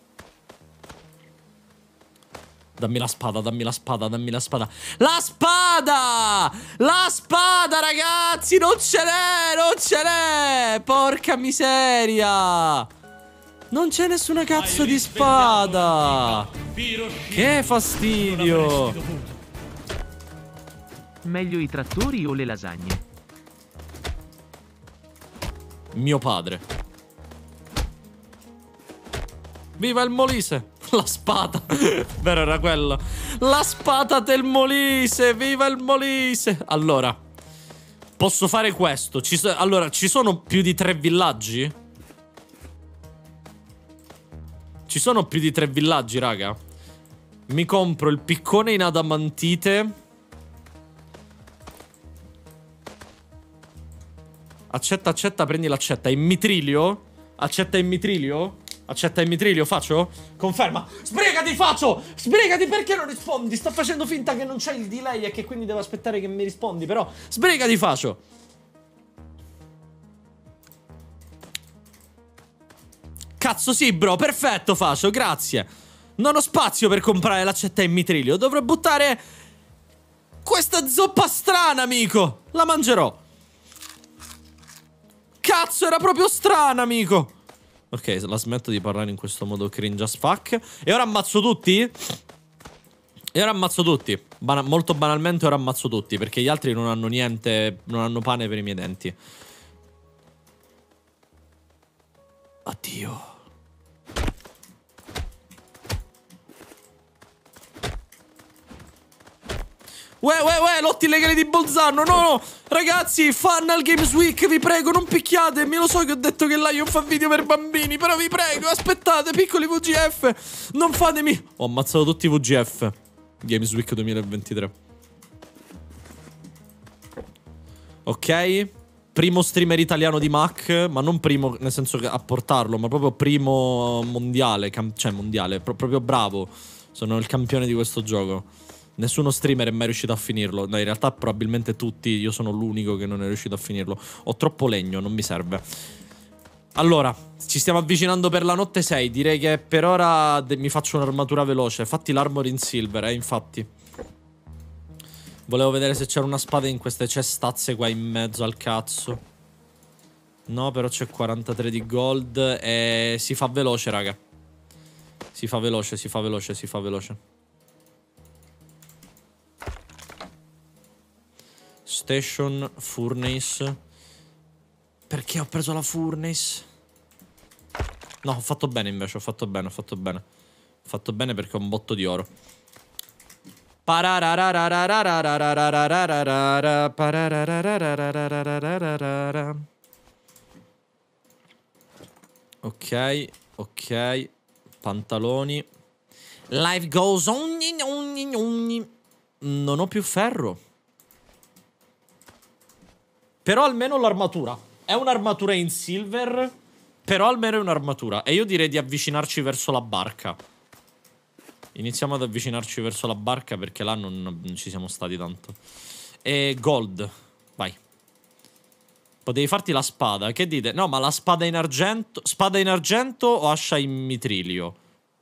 Dammi la spada, dammi la spada, dammi la spada. La spada! La spada, ragazzi! Non ce l'è, non ce l'è! Porca miseria! Non c'è nessuna cazzo di spada! Che fastidio! Meglio i trattori o le lasagne? Mio padre. Viva il Molise! La spada! Vero, era quello. La spada del Molise! Viva il Molise! Allora, posso fare questo. Allora, ci sono più di 3 villaggi? Ci sono più di 3 villaggi, raga? Mi compro il piccone in adamantite. Accetta, prendi l'accetta. In mitrilio? Accetta in mitrilio? Accetta in mitrilio, faccio? Conferma. Sbrigati, faccio! Sbrigati, perché non rispondi? Sto facendo finta che non c'è il delay e che quindi devo aspettare che mi rispondi. Però, sbrigati, faccio! Cazzo sì, bro, perfetto, faccio, grazie. Non ho spazio per comprare l'accetta in mitrilio. Dovrò buttare questa zoppa strana, amico. La mangerò. Cazzo, era proprio strana, amico. Ok, la smetto di parlare in questo modo cringe as fuck. E ora ammazzo tutti? E ora ammazzo tutti. Molto banalmente ora ammazzo tutti, perché gli altri non hanno niente. Non hanno pane per i miei denti. Addio. Uè, lotti illegali di Bolzano, no, ragazzi, Funnel Games Week, vi prego, non picchiatemi, lo so che ho detto che Lion fa video per bambini, però vi prego, aspettate, piccoli VGF, non fatemi... Ho ammazzato tutti i VGF, Games Week 2023. Ok, primo streamer italiano di Mac, ma non primo nel senso che a portarlo, ma proprio primo mondiale, cioè mondiale, proprio bravo, sono il campione di questo gioco. Nessuno streamer è mai riuscito a finirlo. No, in realtà probabilmente tutti. Io sono l'unico che non è riuscito a finirlo. Ho troppo legno, non mi serve. Allora, ci stiamo avvicinando per la notte 6. Direi che per ora mi faccio un'armatura veloce. Fatti l'armor in silver, infatti. Volevo vedere se c'era una spada in queste cestazze qua in mezzo al cazzo. No, però c'è 43 di gold. E si fa veloce, raga. Si fa veloce, si fa veloce, si fa veloce. Station, furnace. Perché ho preso la furnace? No, ho fatto bene invece, ho fatto bene, ho fatto bene. Ho fatto bene perché ho un botto di oro. Ok, ok. Pantaloni. Life goes on. Non ho più ferro. Però almeno l'armatura. È un'armatura in silver, però almeno è un'armatura. E io direi di avvicinarci verso la barca. Iniziamo ad avvicinarci verso la barca perché là non ci siamo stati tanto. E gold. Vai. Potevi farti la spada. Che dite? No, ma la spada in argento. Spada in argento o ascia in mitrilio?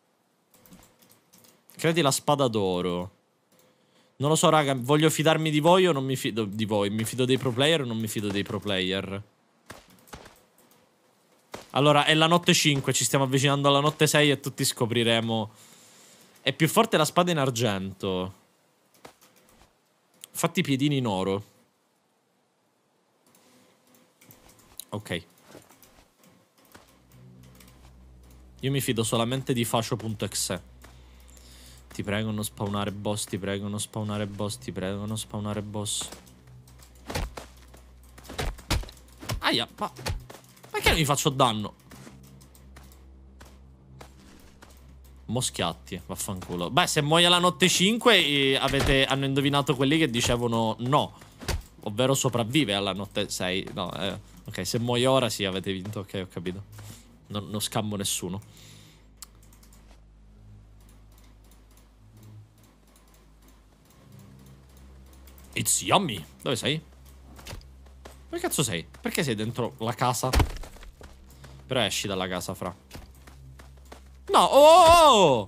Credi la spada d'oro. Non lo so, raga, voglio fidarmi di voi o non mi fido di voi? Mi fido dei pro player o non mi fido dei pro player? Allora, è la notte 5, ci stiamo avvicinando alla notte 6 e tutti scopriremo. È più forte la spada in argento. Fatti i piedini in oro. Ok. Io mi fido solamente di Facio.exe. Ti prego non spawnare boss, ti prego non spawnare boss, ti prego non spawnare boss. Aia, ma perché non gli faccio danno? Moschiatti, vaffanculo. Beh, se muoia la notte 5 hanno indovinato quelli che dicevano no. Ovvero sopravvive alla notte 6. No, ok, se muoio ora sì, avete vinto. Ok, ho capito. Non scammo nessuno. It's yummy. Dove sei? Dove cazzo sei? Perché sei dentro la casa? Però esci dalla casa, fra. No, oh!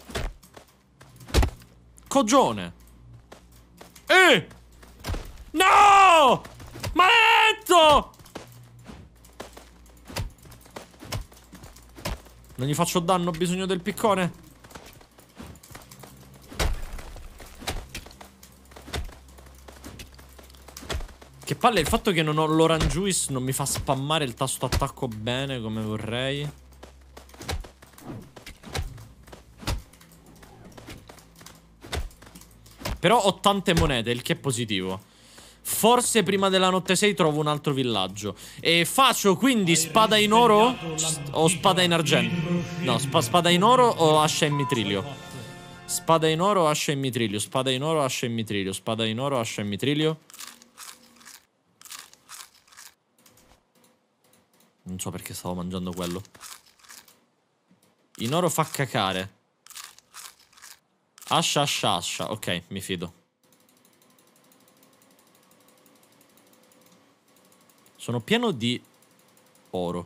Cogione. No! Maledetto! Non gli faccio danno, ho bisogno del piccone. Che palle il fatto che non ho l'Orange Juice non mi fa spammare il tasto attacco bene come vorrei. Però ho tante monete, il che è positivo. Forse prima della notte 6 trovo un altro villaggio. E faccio quindi spada in oro o spada in argento? No, spada in oro o ascia in mitrilio? Spada in oro o ascia in mitrilio? Spada in oro o ascia in mitrilio? Spada in oro o ascia in mitrilio? Non so perché stavo mangiando quello. In oro fa cacare. Ascia, ascia, ascia. Ok, mi fido. Sono pieno di oro.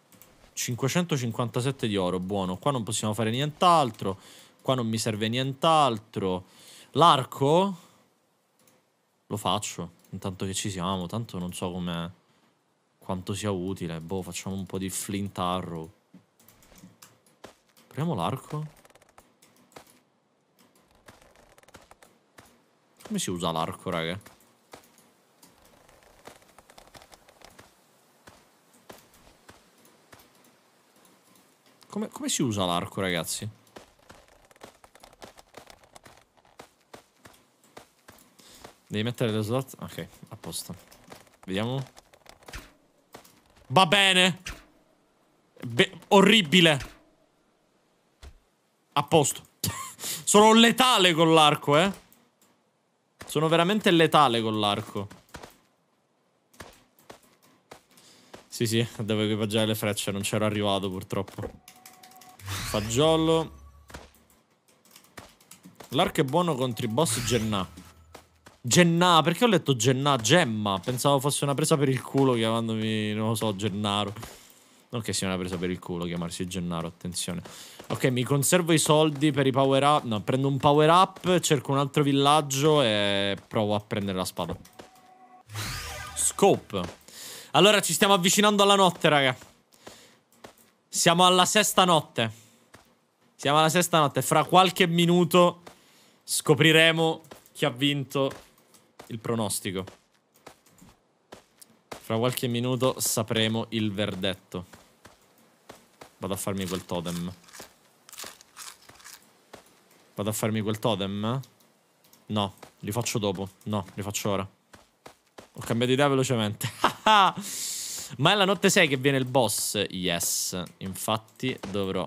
557 di oro, buono. Qua non possiamo fare nient'altro. Qua non mi serve nient'altro. L'arco? Lo faccio. Intanto che ci siamo. Tanto non so come... quanto sia utile. Boh, facciamo un po' di flint arrow. Proviamo l'arco. Come si usa l'arco, raga? Come si usa l'arco, ragazzi? Devi mettere le slot? Ok, a posto. Vediamo. Va bene. Orribile. A posto. Sono letale con l'arco, eh. Sono veramente letale con l'arco. Sì, sì, devo equipaggiare le frecce. Non c'ero arrivato, purtroppo. Fagiolo. L'arco è buono contro i boss Gennà. Gennà, perché ho letto Gennà? Gemma. Pensavo fosse una presa per il culo chiamandomi, non lo so, Gennaro. Non che sia una presa per il culo chiamarsi Gennaro, attenzione. Ok, mi conservo i soldi per i power up. No, prendo un power up, cerco un altro villaggio e provo a prendere la spada. Scope. Allora ci stiamo avvicinando alla notte, raga. Siamo alla sesta notte. Siamo alla sesta notte. Fra qualche minuto scopriremo chi ha vinto il pronostico. Fra qualche minuto sapremo il verdetto. Vado a farmi quel totem. Vado a farmi quel totem? No, li faccio dopo. No, li faccio ora. Ho cambiato idea velocemente. Ma è la notte 6 che viene il boss. Yes. Infatti dovrò...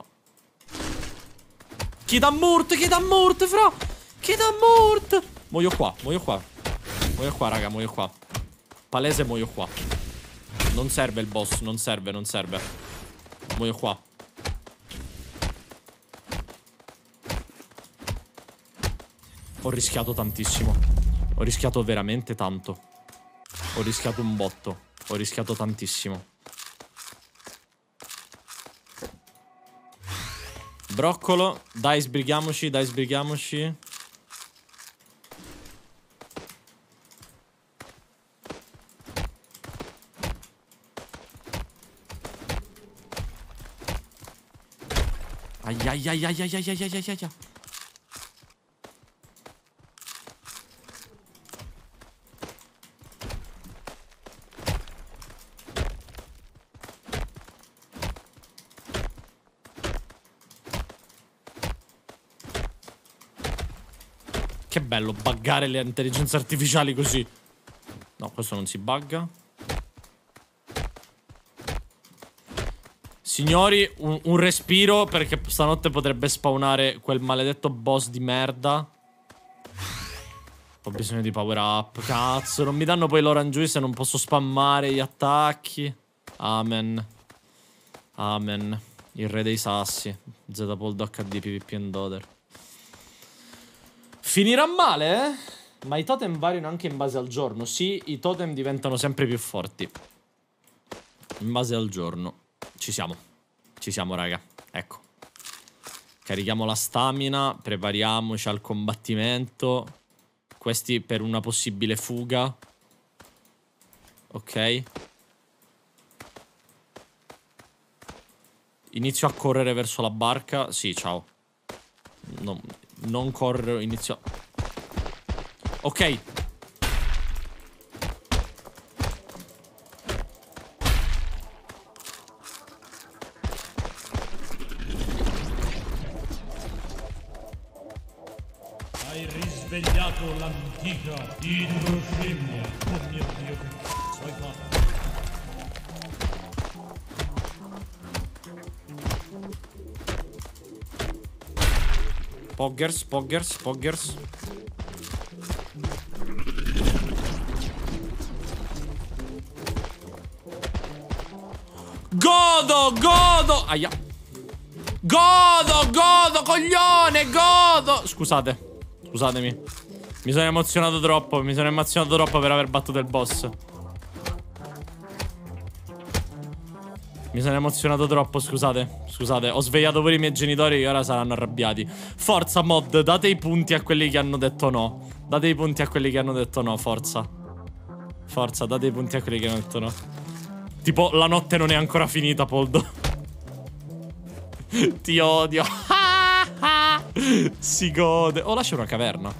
Chi da mort, fra! Chi da mort! Muoio qua, muoio qua. Muoio qua, raga, muoio qua. Palese muoio qua. Non serve il boss, non serve, non serve. Muoio qua. Ho rischiato tantissimo. Ho rischiato veramente tanto. Ho rischiato un botto. Ho rischiato tantissimo. Broccolo. Dai, sbrighiamoci, dai, sbrighiamoci. Ai ai ai ai ai ai ai ai ai. Che bello buggare le intelligenze artificiali così. No, questo non si bugga. Signori, un respiro perché stanotte potrebbe spawnare quel maledetto boss di merda. Ho bisogno di power up. Cazzo, non mi danno poi l'orange juice e non posso spammare gli attacchi. Amen. Amen. Il re dei sassi. Zpoldo HD PvP and Dother. Finirà male, eh? Ma i totem variano anche in base al giorno. Sì, i totem diventano sempre più forti. In base al giorno. Ci siamo, raga. Ecco. Carichiamo la stamina. Prepariamoci al combattimento. Questi per una possibile fuga. Ok. Inizio a correre verso la barca. Sì, ciao. No, non corro, inizio. Ok. Hai risvegliato risvegliato l'antica idroscemmia. Oh mio Dio, che cazzo hai fatto? Poggers, poggers, poggers. Godo, godo. Aia. Godo, godo, coglione, godo. Scusate, scusatemi. Mi sono emozionato troppo, per aver battuto il boss. Mi sono emozionato troppo, scusate. Scusate, ho svegliato pure i miei genitori che ora saranno arrabbiati. Forza mod, date i punti a quelli che hanno detto no. Date i punti a quelli che hanno detto no, forza. Forza, date i punti a quelli che hanno detto no. Tipo, la notte non è ancora finita, Poldo. Ti odio. Si gode. Oh, là c'è una caverna.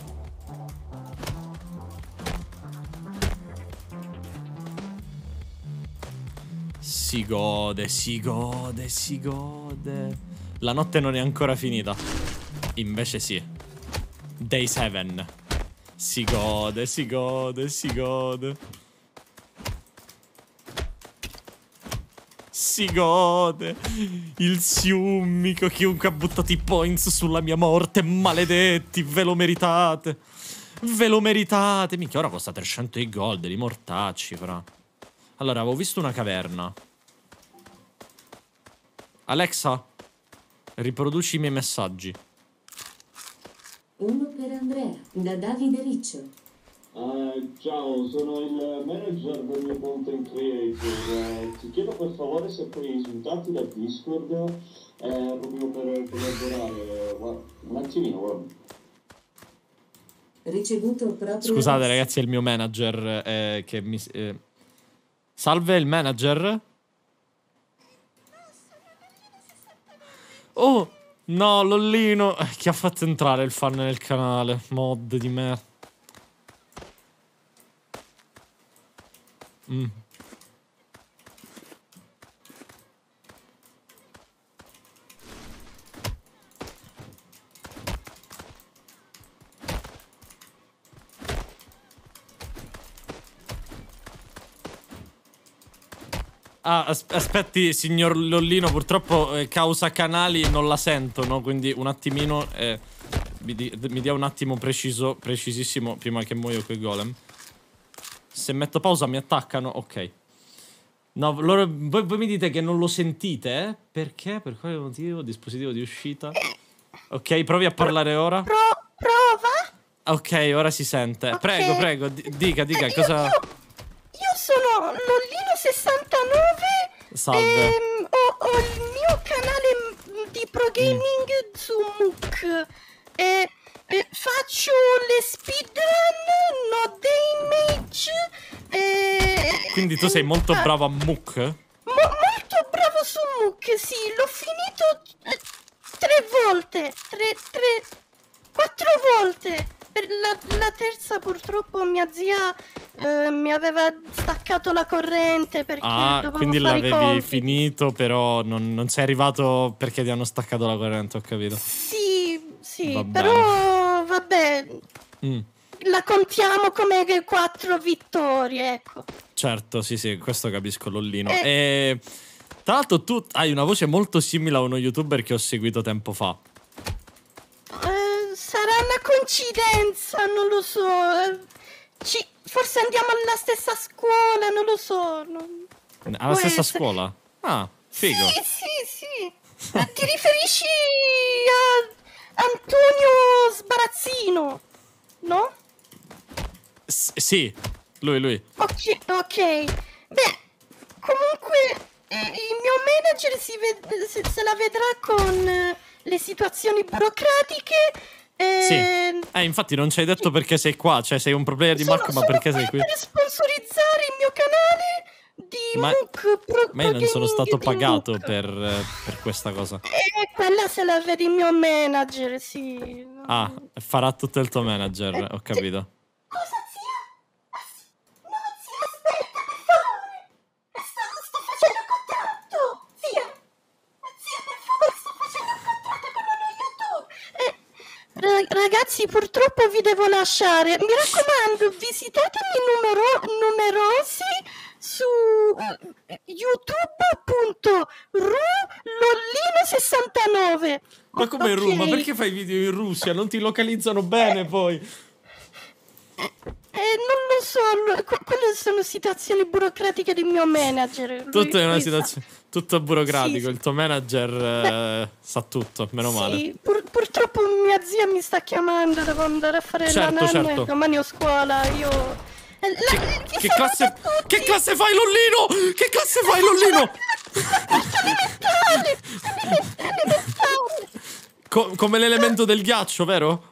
Si gode, si gode, si gode. La notte non è ancora finita. Invece sì. Day 7. Si gode, si gode, si gode. Si gode. Il siummico. Chiunque ha buttato i points sulla mia morte. Maledetti, ve lo meritate. Ve lo meritate. Minchia, ora costa 300 di gold. Li mortacci, fra. Allora, avevo visto una caverna. Alexa, riproduci i miei messaggi. Uno per Andrea, da Davide Riccio. Ciao, sono il manager del mio content creator. Ti chiedo per favore se puoi risultati da Discord proprio per collaborare. Un attimino, guarda. Ricevuto proprio. Scusate ragazzi, è il mio manager che mi... Salve il manager? Oh, no, Lollino. Chi ha fatto entrare il fan nel canale? Mod di me. Ah, aspetti, signor Lollino, purtroppo causa canali non la sento, no? Quindi un attimino, mi dia un attimo precisissimo prima che muoio quel golem. Se metto pausa mi attaccano, ok. No, loro, voi mi dite che non lo sentite, eh? Perché? Per quale motivo? Dispositivo di uscita. Ok, provi a parlare ora. Prova? Ok, ora si sente. Okay. Prego, prego, dica, cosa... Io sono Lollino69. Salve. Ho il mio canale di pro gaming su Mook. Faccio le speedrun, no damage. Quindi tu sei molto bravo a Mook? Molto bravo su Mook, sì. L'ho finito 3 volte. 4 volte. Per la terza purtroppo mia zia mi aveva staccato la corrente perché dovevo quindi fare i l'avevi compiti. finito, però non sei arrivato perché ti hanno staccato la corrente, ho capito. Sì, Va però vabbè, Mm, la contiamo come 4 vittorie, ecco. certo, sì, questo capisco, Lollino. E tra l'altro tu hai una voce molto simile a uno youtuber che ho seguito tempo fa. Sarà una coincidenza, non lo so. Forse andiamo alla stessa scuola, non lo so. Alla stessa scuola? Ah, figo. Sì. Ti riferisci a Antonio Sbarazzino, no? Sì, lui. Ok. Beh, comunque il mio manager se la vedrà con le situazioni burocratiche. Sì. Infatti non ci hai detto perché sei qua, cioè sei un player di Marco, ma perché sei qui? Per sponsorizzare il mio canale di Mook. Ma io non sono stato pagato per questa cosa. Quella se la vede il mio manager, sì. Ah, farà tutto il tuo manager, ho capito. Cosa, zia? No, zia, aspetta, per favore. Sto facendo un contratto, zia. Zia, per favore, sto facendo un contratto con uno YouTube. Ragazzi, ragazzi, purtroppo vi devo lasciare. Mi raccomando, visitatemi numerosi su youtube.ru-lollino69. Ma come Ru? Ma perché fai video in Russia? Non ti localizzano bene poi. Non lo so, quelle sono situazioni burocratiche del mio manager. Tutto è una lui situazione, tutto burocratico. Sì. Il tuo manager sa tutto, meno male. Sì, purtroppo mia zia mi sta chiamando, devo andare a fare la Certo, nanna certo. e domani ho scuola, io... Che classe fai, Lollino? Che classe fai, Lollino? Come l'elemento del ghiaccio, vero?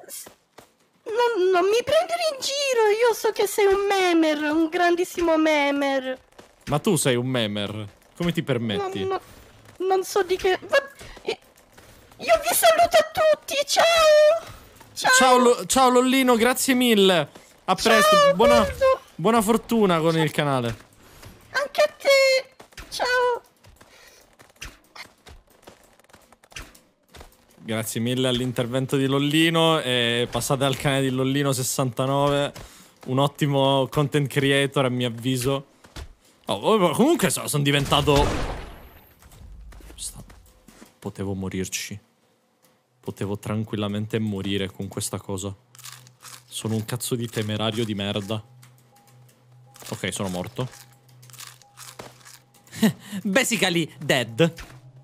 Non mi prendere in giro, io so che sei un memer, un grandissimo memer. Ma tu sei un memer. Come ti permetti? Non so di che... Io vi saluto a tutti, ciao! Ciao Lollino, grazie mille. A presto, buona fortuna con il canale. Anche a te, ciao! Grazie mille all'intervento di Lollino e passate al canale di Lollino69, un ottimo content creator a mio avviso. Comunque sono diventato... Potevo morirci. Potevo tranquillamente morire con questa cosa. Sono un cazzo di temerario di merda. Ok, sono morto. Basically dead.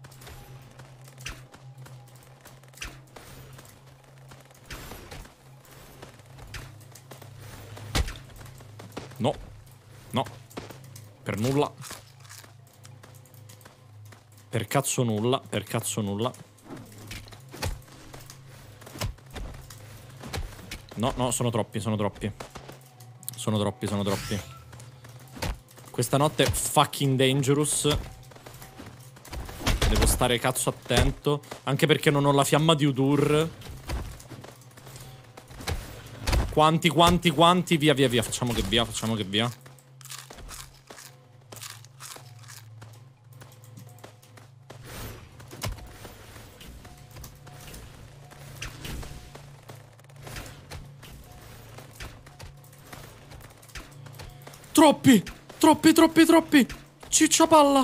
No. No. Per nulla. Per cazzo nulla. Per cazzo nulla. No, sono troppi, sono troppi. Sono troppi. Questa notte è fucking dangerous. Devo stare cazzo attento. Anche perché non ho la fiamma di Udur. Quanti? Via. Facciamo che via. Troppi. Ciccia palla.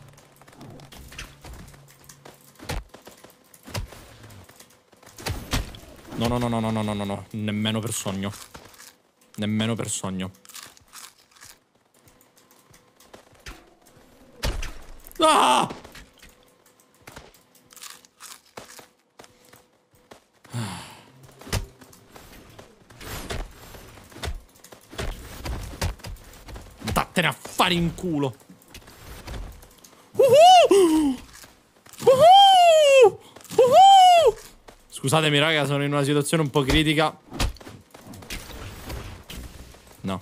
No. Nemmeno per sogno. Ah! Vattene a fare in culo. Scusatemi raga, sono in una situazione un po' critica. No.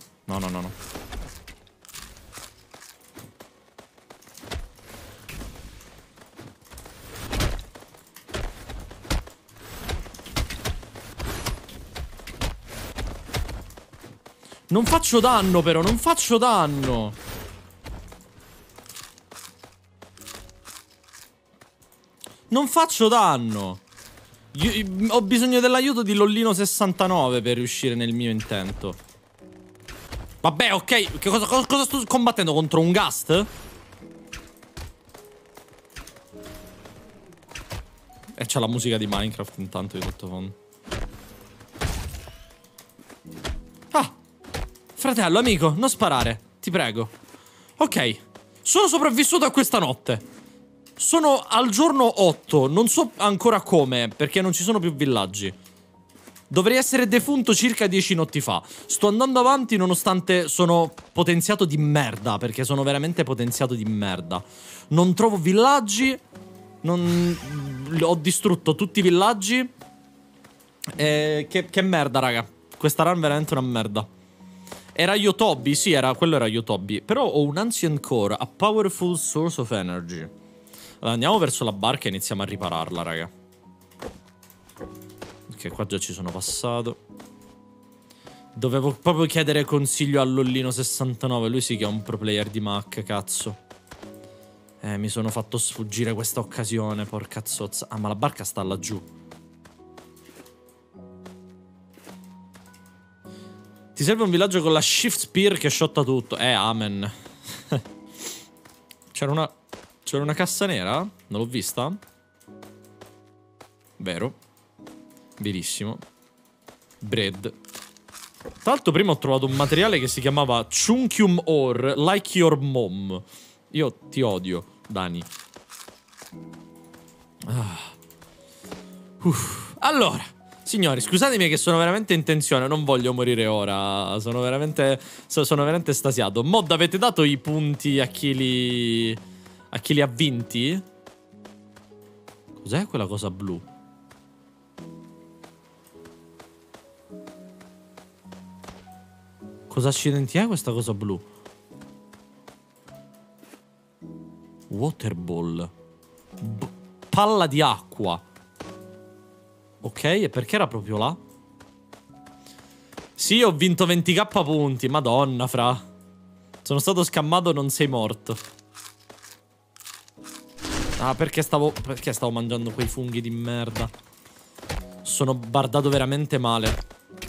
Non faccio danno però, non faccio danno. Ho bisogno dell'aiuto di Lollino69 per riuscire nel mio intento. Vabbè, ok. Cosa sto combattendo? Contro un Gast? E c'è la musica di Minecraft intanto di sottofondo. Ah! Fratello, amico, non sparare. Ti prego. Ok. Sono sopravvissuto a questa notte. Sono al giorno 8. Non so ancora come, perché non ci sono più villaggi. Dovrei essere defunto circa 10 notti fa. Sto andando avanti nonostante sono potenziato di merda. Perché sono veramente potenziato di merda. Non trovo villaggi. Ho distrutto tutti i villaggi. Che merda, raga. Questa run è veramente una merda. Era Yotobi, sì, quello era Yotobi. Però ho un Ancient Core, a powerful source of energy. Allora, andiamo verso la barca e iniziamo a ripararla, raga. Ok, qua già ci sono passato. Dovevo proprio chiedere consiglio a Lollino69. Lui sì che è un pro player di Mac, cazzo. Mi sono fatto sfuggire questa occasione, porca zozza. Ah, ma la barca sta laggiù. Ti serve un villaggio con la shift spear che shotta tutto. Amen. C'era una cassa nera? Non l'ho vista? Vero. Verissimo. Bread. Tra l'altro prima ho trovato un materiale che si chiamava Chunkium Ore, like your mom. Io ti odio, Dani. Allora, signori, scusatemi che sono veramente in tensione, non voglio morire ora. Sono veramente estasiato. Mod, avete dato i punti a chi li ha vinti? Cos'è quella cosa blu? Cosa accidenti è questa cosa blu? Waterball. Palla di acqua. Ok, e perché era proprio là? Sì, ho vinto 20k punti. Madonna, fra. Sono stato scammato, non sei morto. Ah, perché stavo mangiando quei funghi di merda? Sono bardato veramente male.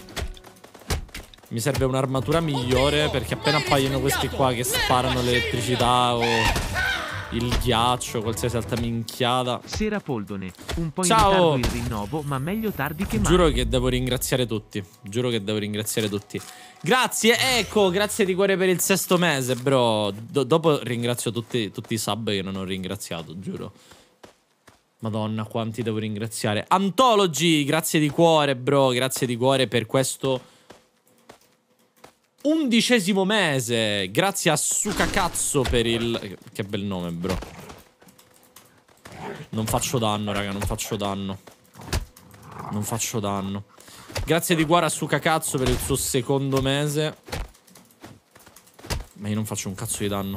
Mi serve un'armatura migliore, perché appena appaiono questi qua che sparano l'elettricità o il ghiaccio, qualsiasi altra minchiata. Sera Poldone, un po' in Ciao. ritardo il rinnovo, ma meglio tardi che mai. Giuro che devo ringraziare tutti. Giuro che devo ringraziare tutti. Grazie, ecco, grazie di cuore per il 6º mese, bro. Dopo ringrazio tutti i sub che non ho ringraziato, giuro. Madonna, quanti devo ringraziare. Antology, grazie di cuore, bro. Grazie di cuore per questo 11º mese. Grazie a Sukakazzo per il... Che bel nome, bro. Non faccio danno, raga, non faccio danno. Non faccio danno. Grazie di cuore a Sukakazzo per il suo 2º mese. Ma io non faccio un cazzo di danno.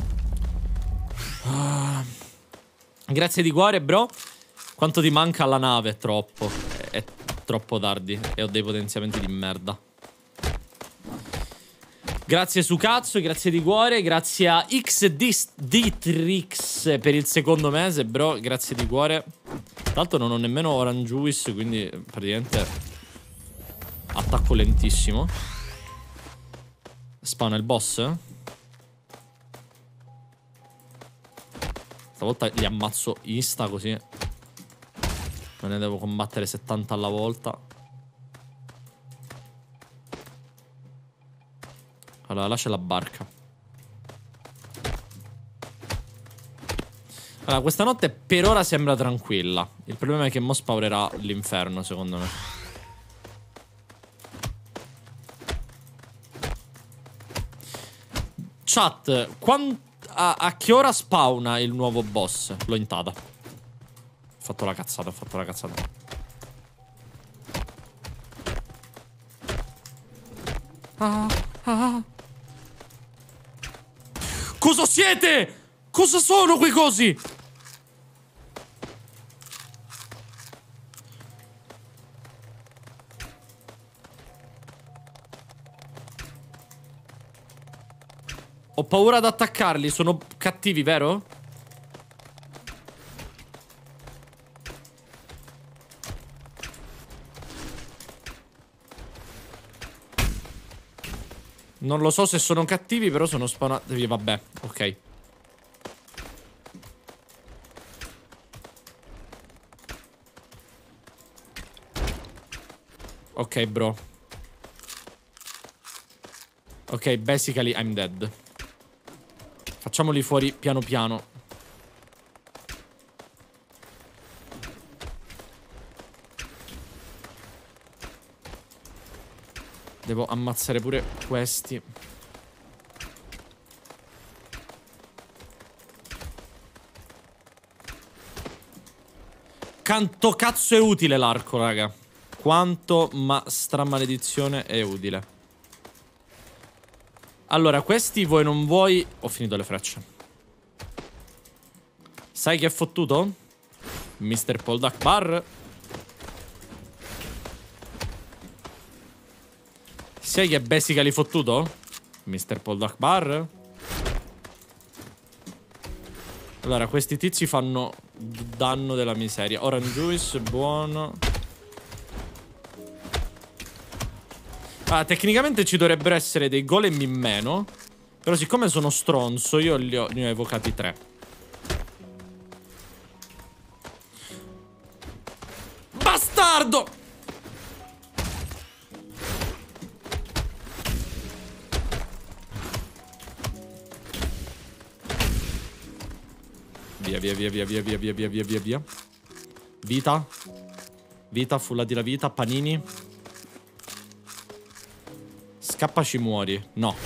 Grazie di cuore, bro. Quanto ti manca alla nave? È troppo. È troppo tardi. E ho dei potenziamenti di merda. Grazie su cazzo, grazie di cuore. Grazie a XDitrix per il 2º mese, bro. Grazie di cuore. Tra l'altro non ho nemmeno Orange Juice, quindi praticamente attacco lentissimo. Spawna il boss. Stavolta li ammazzo insta così non ne devo combattere 70 alla volta. Allora, là c'è la barca. Allora, questa notte per ora sembra tranquilla. Il problema è che mo spaurerà l'inferno, secondo me. Chat, a che ora spawna il nuovo boss? L'ho intata. Ho fatto la cazzata, ho fatto la cazzata. Cosa siete? Cosa sono quei cosi? Ho paura ad attaccarli, sono cattivi, vero? Non lo so se sono cattivi, però sono spawnati. Vabbè, ok. Ok, bro. Ok, basically I'm dead. Facciamoli fuori piano piano. Devo ammazzare pure questi. Quanto cazzo è utile l'arco, raga. Quanto, ma stramaledizione è utile. Allora, questi vuoi non vuoi... Ho finito le frecce. Sai che è fottuto? Mr. Poldak Bar. Sai che è basically fottuto? Mr. Poldak Bar. Allora, questi tizi fanno danno della miseria. Orange Juice, buono. Ah, tecnicamente ci dovrebbero essere dei golem in meno. Però siccome sono stronzo, io ne ho evocati 3. Bastardo! Via, via, via, via, via, via, via, via, via, via, via. Vita. Vita, fullati la vita, panini. Scappaci, muori. No.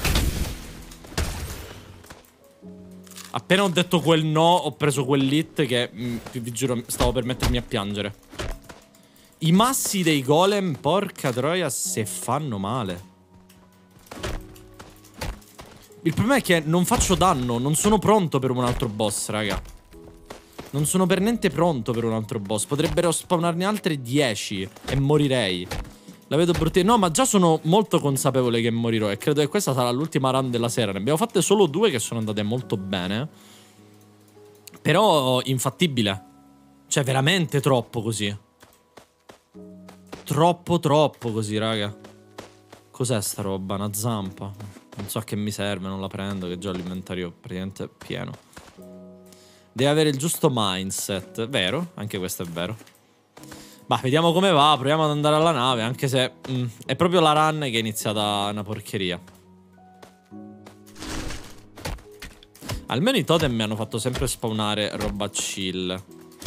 Appena ho detto quel no, ho preso quell'hit che, vi giuro, stavo per mettermi a piangere. I massi dei golem, porca troia, se fanno male. Il problema è che non faccio danno, non sono pronto per un altro boss, raga. Non sono per niente pronto per un altro boss. Potrebbero spawnarne altre 10 e morirei. La vedo brutta. No, ma già sono molto consapevole che morirò. E credo che questa sarà l'ultima run della sera. Ne abbiamo fatte solo 2 che sono andate molto bene. Però infattibile. Cioè veramente troppo così. Troppo così, raga. Cos'è sta roba? Una zampa? Non so a che mi serve, non la prendo. Che già l'inventario praticamente pieno. Deve avere il giusto mindset. Vero, anche questo è vero. Ma vediamo come va, proviamo ad andare alla nave. Anche se è proprio la run che è iniziata una porcheria. Almeno i totem mi hanno fatto sempre spawnare roba chill.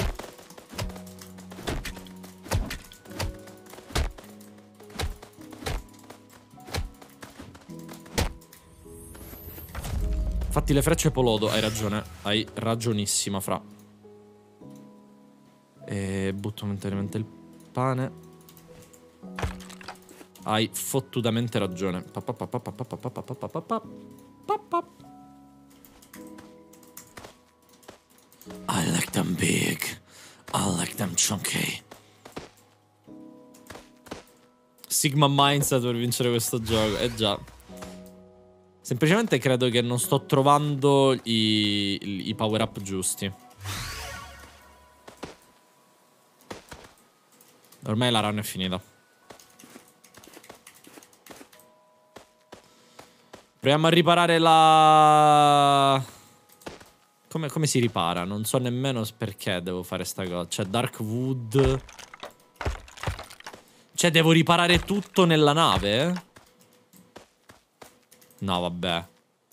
Infatti le frecce polodo, hai ragione. Hai ragionissima, fra. E butto momentaneamente il pane. Hai fottutamente ragione. I like them big. I like them chunky. Sigma mindset per vincere questo gioco. Eh già. Semplicemente credo che non sto trovando i power up giusti. Ormai la run è finita. Proviamo a riparare la... Come si ripara? Non so nemmeno perché devo fare sta cosa. C'è Dark Wood. Cioè devo riparare tutto nella nave? No, vabbè.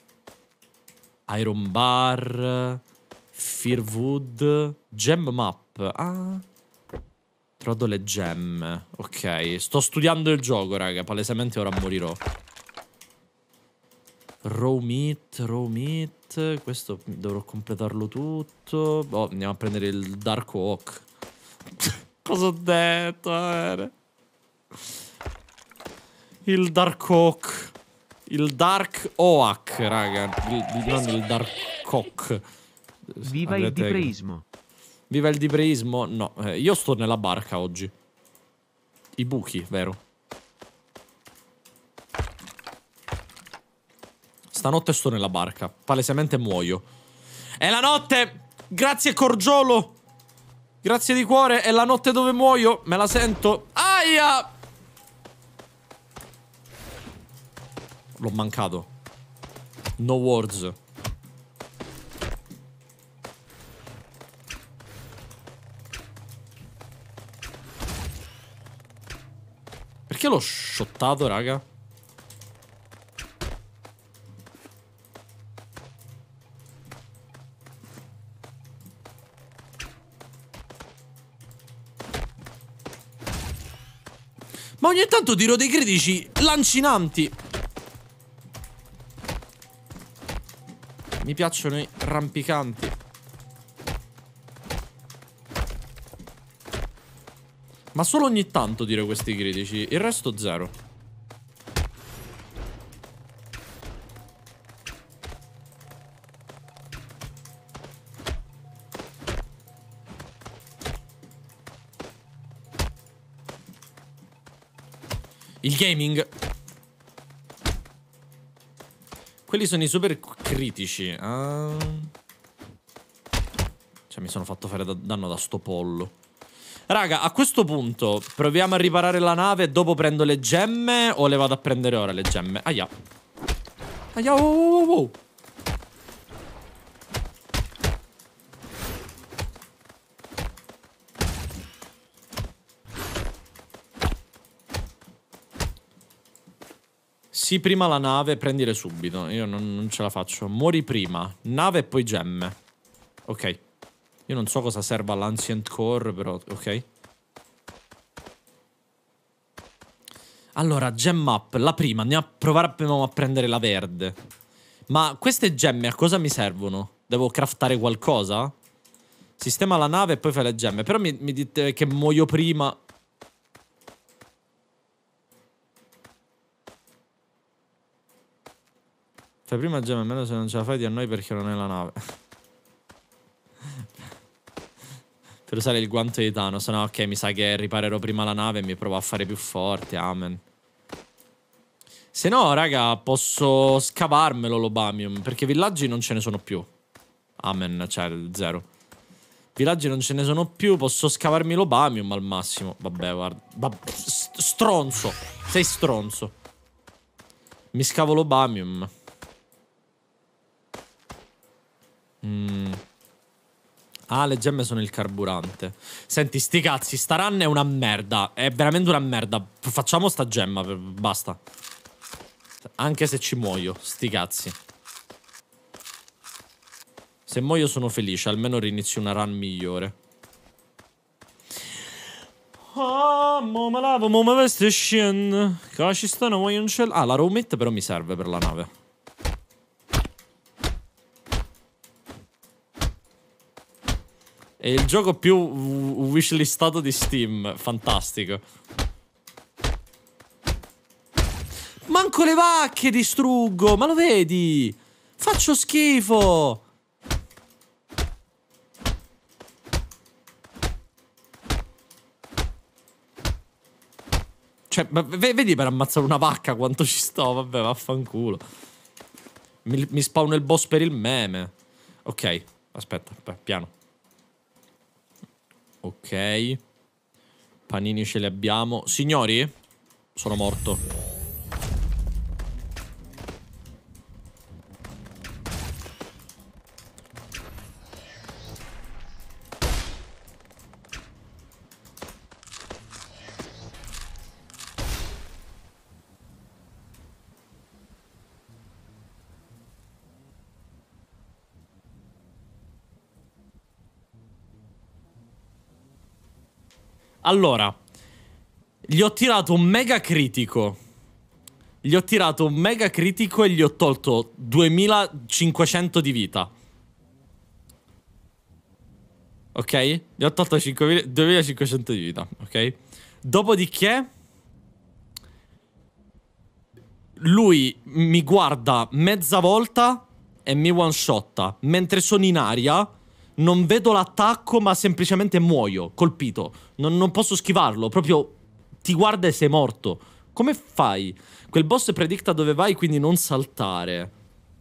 Iron Bar. Firwood. Gem Map. Ah. Trodo le gemme. Ok. Sto studiando il gioco, raga. Palesemente ora morirò. Raw meat. Questo dovrò completarlo tutto. Oh, andiamo a prendere il Dark Oak. Cosa ho detto? Il Dark Oak. Il Dark Oak, raga. Non il Dark Oak. Viva il dipreismo. Viva il dipreismo? No, io sto nella barca oggi. I buchi, vero? Stanotte sto nella barca. Palesemente muoio. È la notte! Grazie Corgiolo! Grazie di cuore, è la notte dove muoio. Me la sento. Aia! L'ho mancato. No words. Perché l'ho shottato, raga? Ma ogni tanto tiro dei critici lancinanti. Mi piacciono i rampicanti. Ma solo ogni tanto tiro questi critici. Il resto zero. Il gaming. Quelli sono i super critici. Cioè mi sono fatto fare danno da sto pollo. Raga, a questo punto proviamo a riparare la nave e dopo prendo le gemme o le vado a prendere ora le gemme? Aia. Aia, wow, wow, wow. Sì, prima la nave, prendile subito. Io non ce la faccio. Muori prima. Nave e poi gemme. Ok. Io non so cosa serva l'Ancient Core, però... Ok. Allora, gem up. La prima. Andiamo a provare a prendere la verde. Ma queste gemme a cosa mi servono? Devo craftare qualcosa? Sistema la nave e poi fai le gemme. Però mi dite che muoio prima... Fai prima gemme, almeno se non ce la fai di a noi perché non è la nave. Per usare il guanto di Thanos. No, ok, mi sa che riparerò prima la nave e mi provo a fare più forte. Amen. Se no, raga, posso scavarmelo l'Obamium. Perché villaggi non ce ne sono più. Amen, cioè, zero. Villaggi non ce ne sono più. Posso scavarmi l'Obamium al massimo. Vabbè, guarda. Stronzo. Sei stronzo. Mi scavo l'Obamium. Ah, le gemme sono il carburante. Senti, sti cazzi, sta run è una merda. È veramente una merda. Facciamo sta gemma, basta. Anche se ci muoio, sti cazzi. Se muoio sono felice, almeno rinizio una run migliore. Ah, mo me lavo, mo me veste e scendo. Che ci stanno, muoio un cielo. Ah, la raw meat però mi serve per la nave. È il gioco più wishlistato di Steam. Fantastico. Manco le vacche distruggo. Ma lo vedi? Faccio schifo. Cioè, vedi per ammazzare una vacca quanto ci sto. Vabbè, vaffanculo. Mi spawno il boss per il meme. Ok, aspetta, piano. Ok. Panini ce li abbiamo. Signori, sono morto. Allora, gli ho tirato un mega critico. Gli ho tirato un mega critico e gli ho tolto 2500 di vita. Ok? Gli ho tolto 2500 di vita. Ok? Dopodiché lui mi guarda mezza volta e mi one shotta. Mentre sono in aria non vedo l'attacco, ma semplicemente muoio, colpito. Non posso schivarlo, proprio ti guarda e sei morto. Come fai? Quel boss predicta dove vai, quindi non saltare.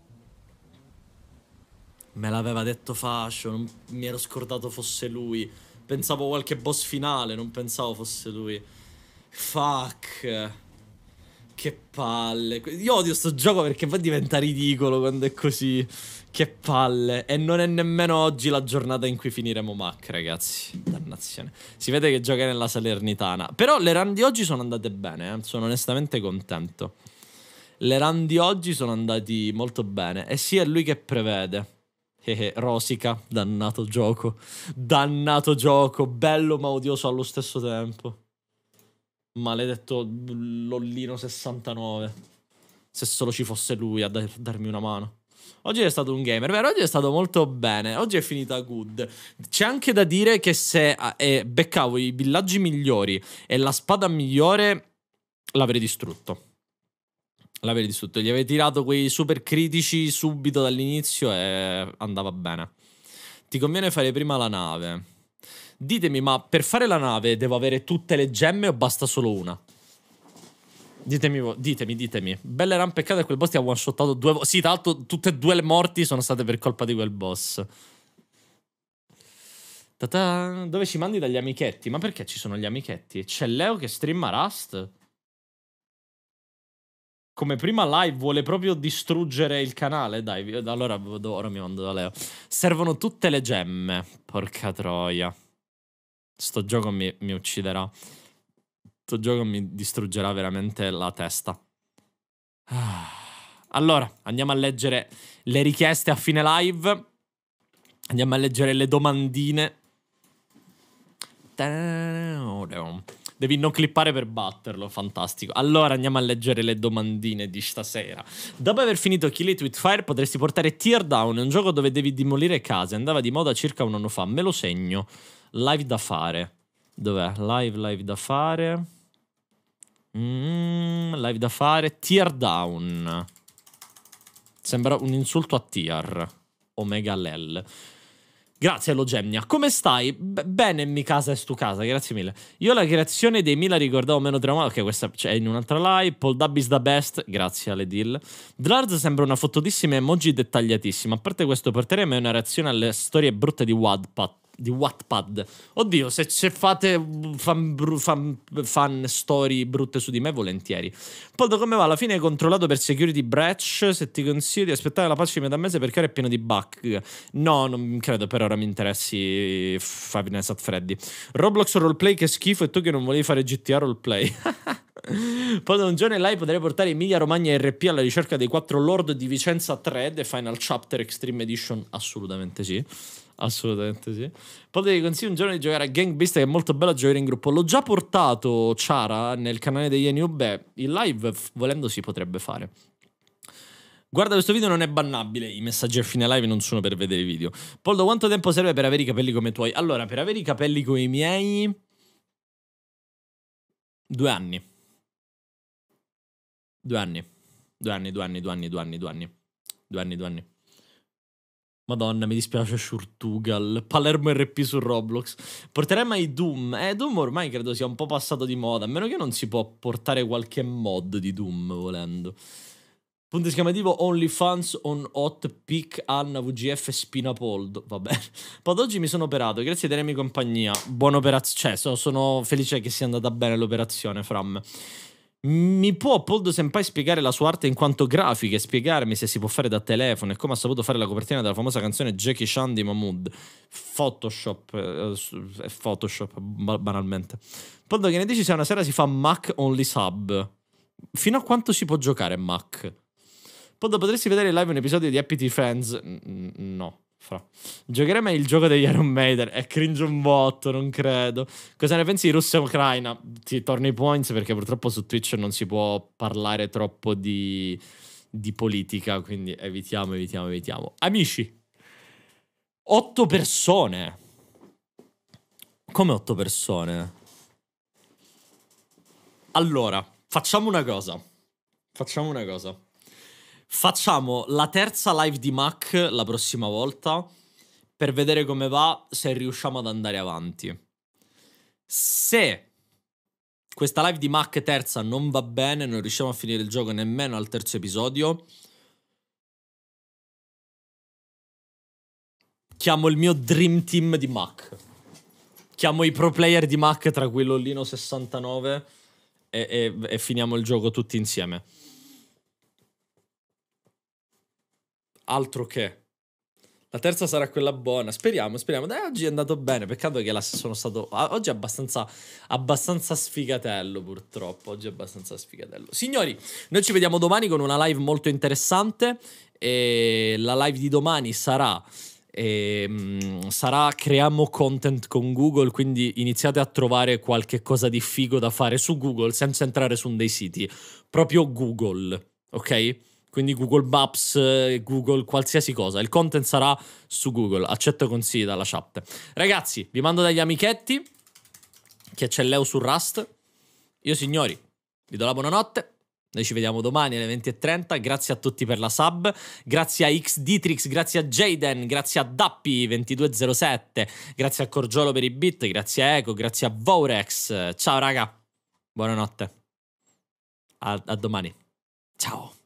Me l'aveva detto Fascio, non mi ero scordato fosse lui. Pensavo qualche boss finale, non pensavo fosse lui. Fuck. Che palle. Io odio sto gioco perché poi diventa ridicolo quando è così. Che palle. E non è nemmeno oggi la giornata in cui finiremo Mac, ragazzi. Dannazione. Si vede che gioca nella Salernitana. Però le run di oggi sono andate bene, eh. Sono onestamente contento. Le run di oggi sono andati molto bene. E sì, è lui che prevede. Rosica. Dannato gioco. Dannato gioco. Bello ma odioso allo stesso tempo. Maledetto Lollino 69. Se solo ci fosse lui a darmi una mano. Oggi è stato un gamer, vero? Oggi è stato molto bene. Oggi è finita good. C'è anche da dire che se beccavo i villaggi migliori e la spada migliore, l'avrei distrutto. L'avrei distrutto. Gli avevi tirato quei super critici subito dall'inizio e andava bene. Ti conviene fare prima la nave. Ditemi, ma per fare la nave devo avere tutte le gemme o basta solo una? Ditemi. Belle run, peccato che quel boss ti ha one-shottato 2 volte. Sì, tra l'altro tutte e 2 le morti sono state per colpa di quel boss. Dove ci mandi dagli amichetti? Ma perché ci sono gli amichetti? C'è Leo che streama Rust? Come prima live vuole proprio distruggere il canale? Dai, allora ora mi mando da Leo. Servono tutte le gemme. Porca troia. Sto gioco mi ucciderà. Sto gioco mi distruggerà veramente la testa. Allora, andiamo a leggere le richieste a fine live. Andiamo a leggere le domandine. Devi non clippare per batterlo, fantastico. Allora andiamo a leggere le domandine di stasera. Dopo aver finito Kill It With Fire potresti portare Teardown, un gioco dove devi demolire case. Andava di moda circa un anno fa, me lo segno. Live da fare. Dov'è? Live da fare. Live da fare. Teardown. Sembra un insulto a Tier. Omega Lel. Grazie Logemnia. Come stai? Bene, mi casa e stu casa, grazie mille. Io la creazione dei Mi la ricordavo meno traumata. Ok, questa c'è in un'altra live. Paul Dub is the best. Grazie alle deal. Dlarz sembra una fottutissima emoji dettagliatissima. A parte questo, porteremo una reazione alle storie brutte di Wattpad. Oddio, se fate fan story brutte su di me, volentieri. Poi come va? Alla fine hai controllato per security breach. Se ti consiglio di aspettare la patch di metà mese perché ora è pieno di bug. No, non credo per ora mi interessi Five Nights at Freddy. Roblox roleplay che schifo e tu che non volevi fare GTA roleplay. Poi da un giorno in live potrei portare Emilia Romagna RP alla ricerca dei 4 Lord di Vicenza 3 The Final Chapter Extreme Edition. Assolutamente sì. Assolutamente sì. Poi ti consiglio un giorno di giocare a Gang Beast, che è molto bello giocare in gruppo. L'ho già portato, Ciara, nel canale degli Noob. Il live, volendo, si potrebbe fare. Guarda, questo video non è bannabile. I messaggi a fine live non sono per vedere i video. Poldo, quanto tempo serve per avere i capelli come i tuoi? Allora, per avere i capelli come i miei 2 anni. 2 anni. 2 anni, 2 anni, 2 anni, 2 anni, 2 anni. 2 anni, 2 anni. Madonna, mi dispiace Shurtugal. Palermo RP su Roblox. Porterei mai Doom? Doom ormai credo sia un po' passato di moda. A meno che non si può portare qualche mod di Doom, volendo. Punto esclamativo OnlyFans on hot pick Anna VGF Spinapoldo. Vabbè. Poi ad oggi mi sono operato. Grazie di tenermi compagnia. Buona operazione. Cioè, sono felice che sia andata bene l'operazione, Fram. Mi può Poldo Senpai spiegare la sua arte in quanto grafica e spiegarmi se si può fare da telefono e come ha saputo fare la copertina della famosa canzone Jackie Chan di Mahmood? Photoshop, è Photoshop, banalmente. Poldo, che ne dici se una sera si fa Mac only sub? Fino a quanto si può giocare Mac? Poldo, potresti vedere in live un episodio di Happy Tree Friends? No. Giocheremo il gioco degli Iron Maiden. È cringe un botto, non credo. Cosa ne pensi di Russia e Ucraina? Ti torno i points perché purtroppo su Twitch non si può parlare troppo di politica, quindi evitiamo. Amici, 8 persone. Come 8 persone? Allora, facciamo una cosa. Facciamo la terza live di Mac la prossima volta per vedere come va, se riusciamo ad andare avanti. Se questa live di Mac terza non va bene, non riusciamo a finire il gioco nemmeno al terzo episodio, chiamo il mio Dream Team di Mac. Chiamo i pro player di Mac, tra cui Lollino69, e finiamo il gioco tutti insieme. Altro che. La terza sarà quella buona. Speriamo. Dai, oggi è andato bene. Peccato che sono stato. Oggi è abbastanza sfigatello, purtroppo. Signori, noi ci vediamo domani con una live molto interessante. E la live di domani sarà creiamo content con Google. Quindi iniziate a trovare qualche cosa di figo da fare su Google senza entrare su dei siti. Proprio Google, ok? Quindi Google Maps, Google, qualsiasi cosa. Il content sarà su Google. Accetto consigli dalla chat. Ragazzi, vi mando dagli amichetti, che c'è Leo su Rust. Io, signori, vi do la buonanotte. Noi ci vediamo domani alle 20:30. Grazie a tutti per la sub. Grazie a XDtrix, grazie a Jaden, grazie a Dappi2207, grazie a Corgiolo per i bit, grazie a Eco, grazie a Vorex. Ciao, raga. Buonanotte. A domani. Ciao.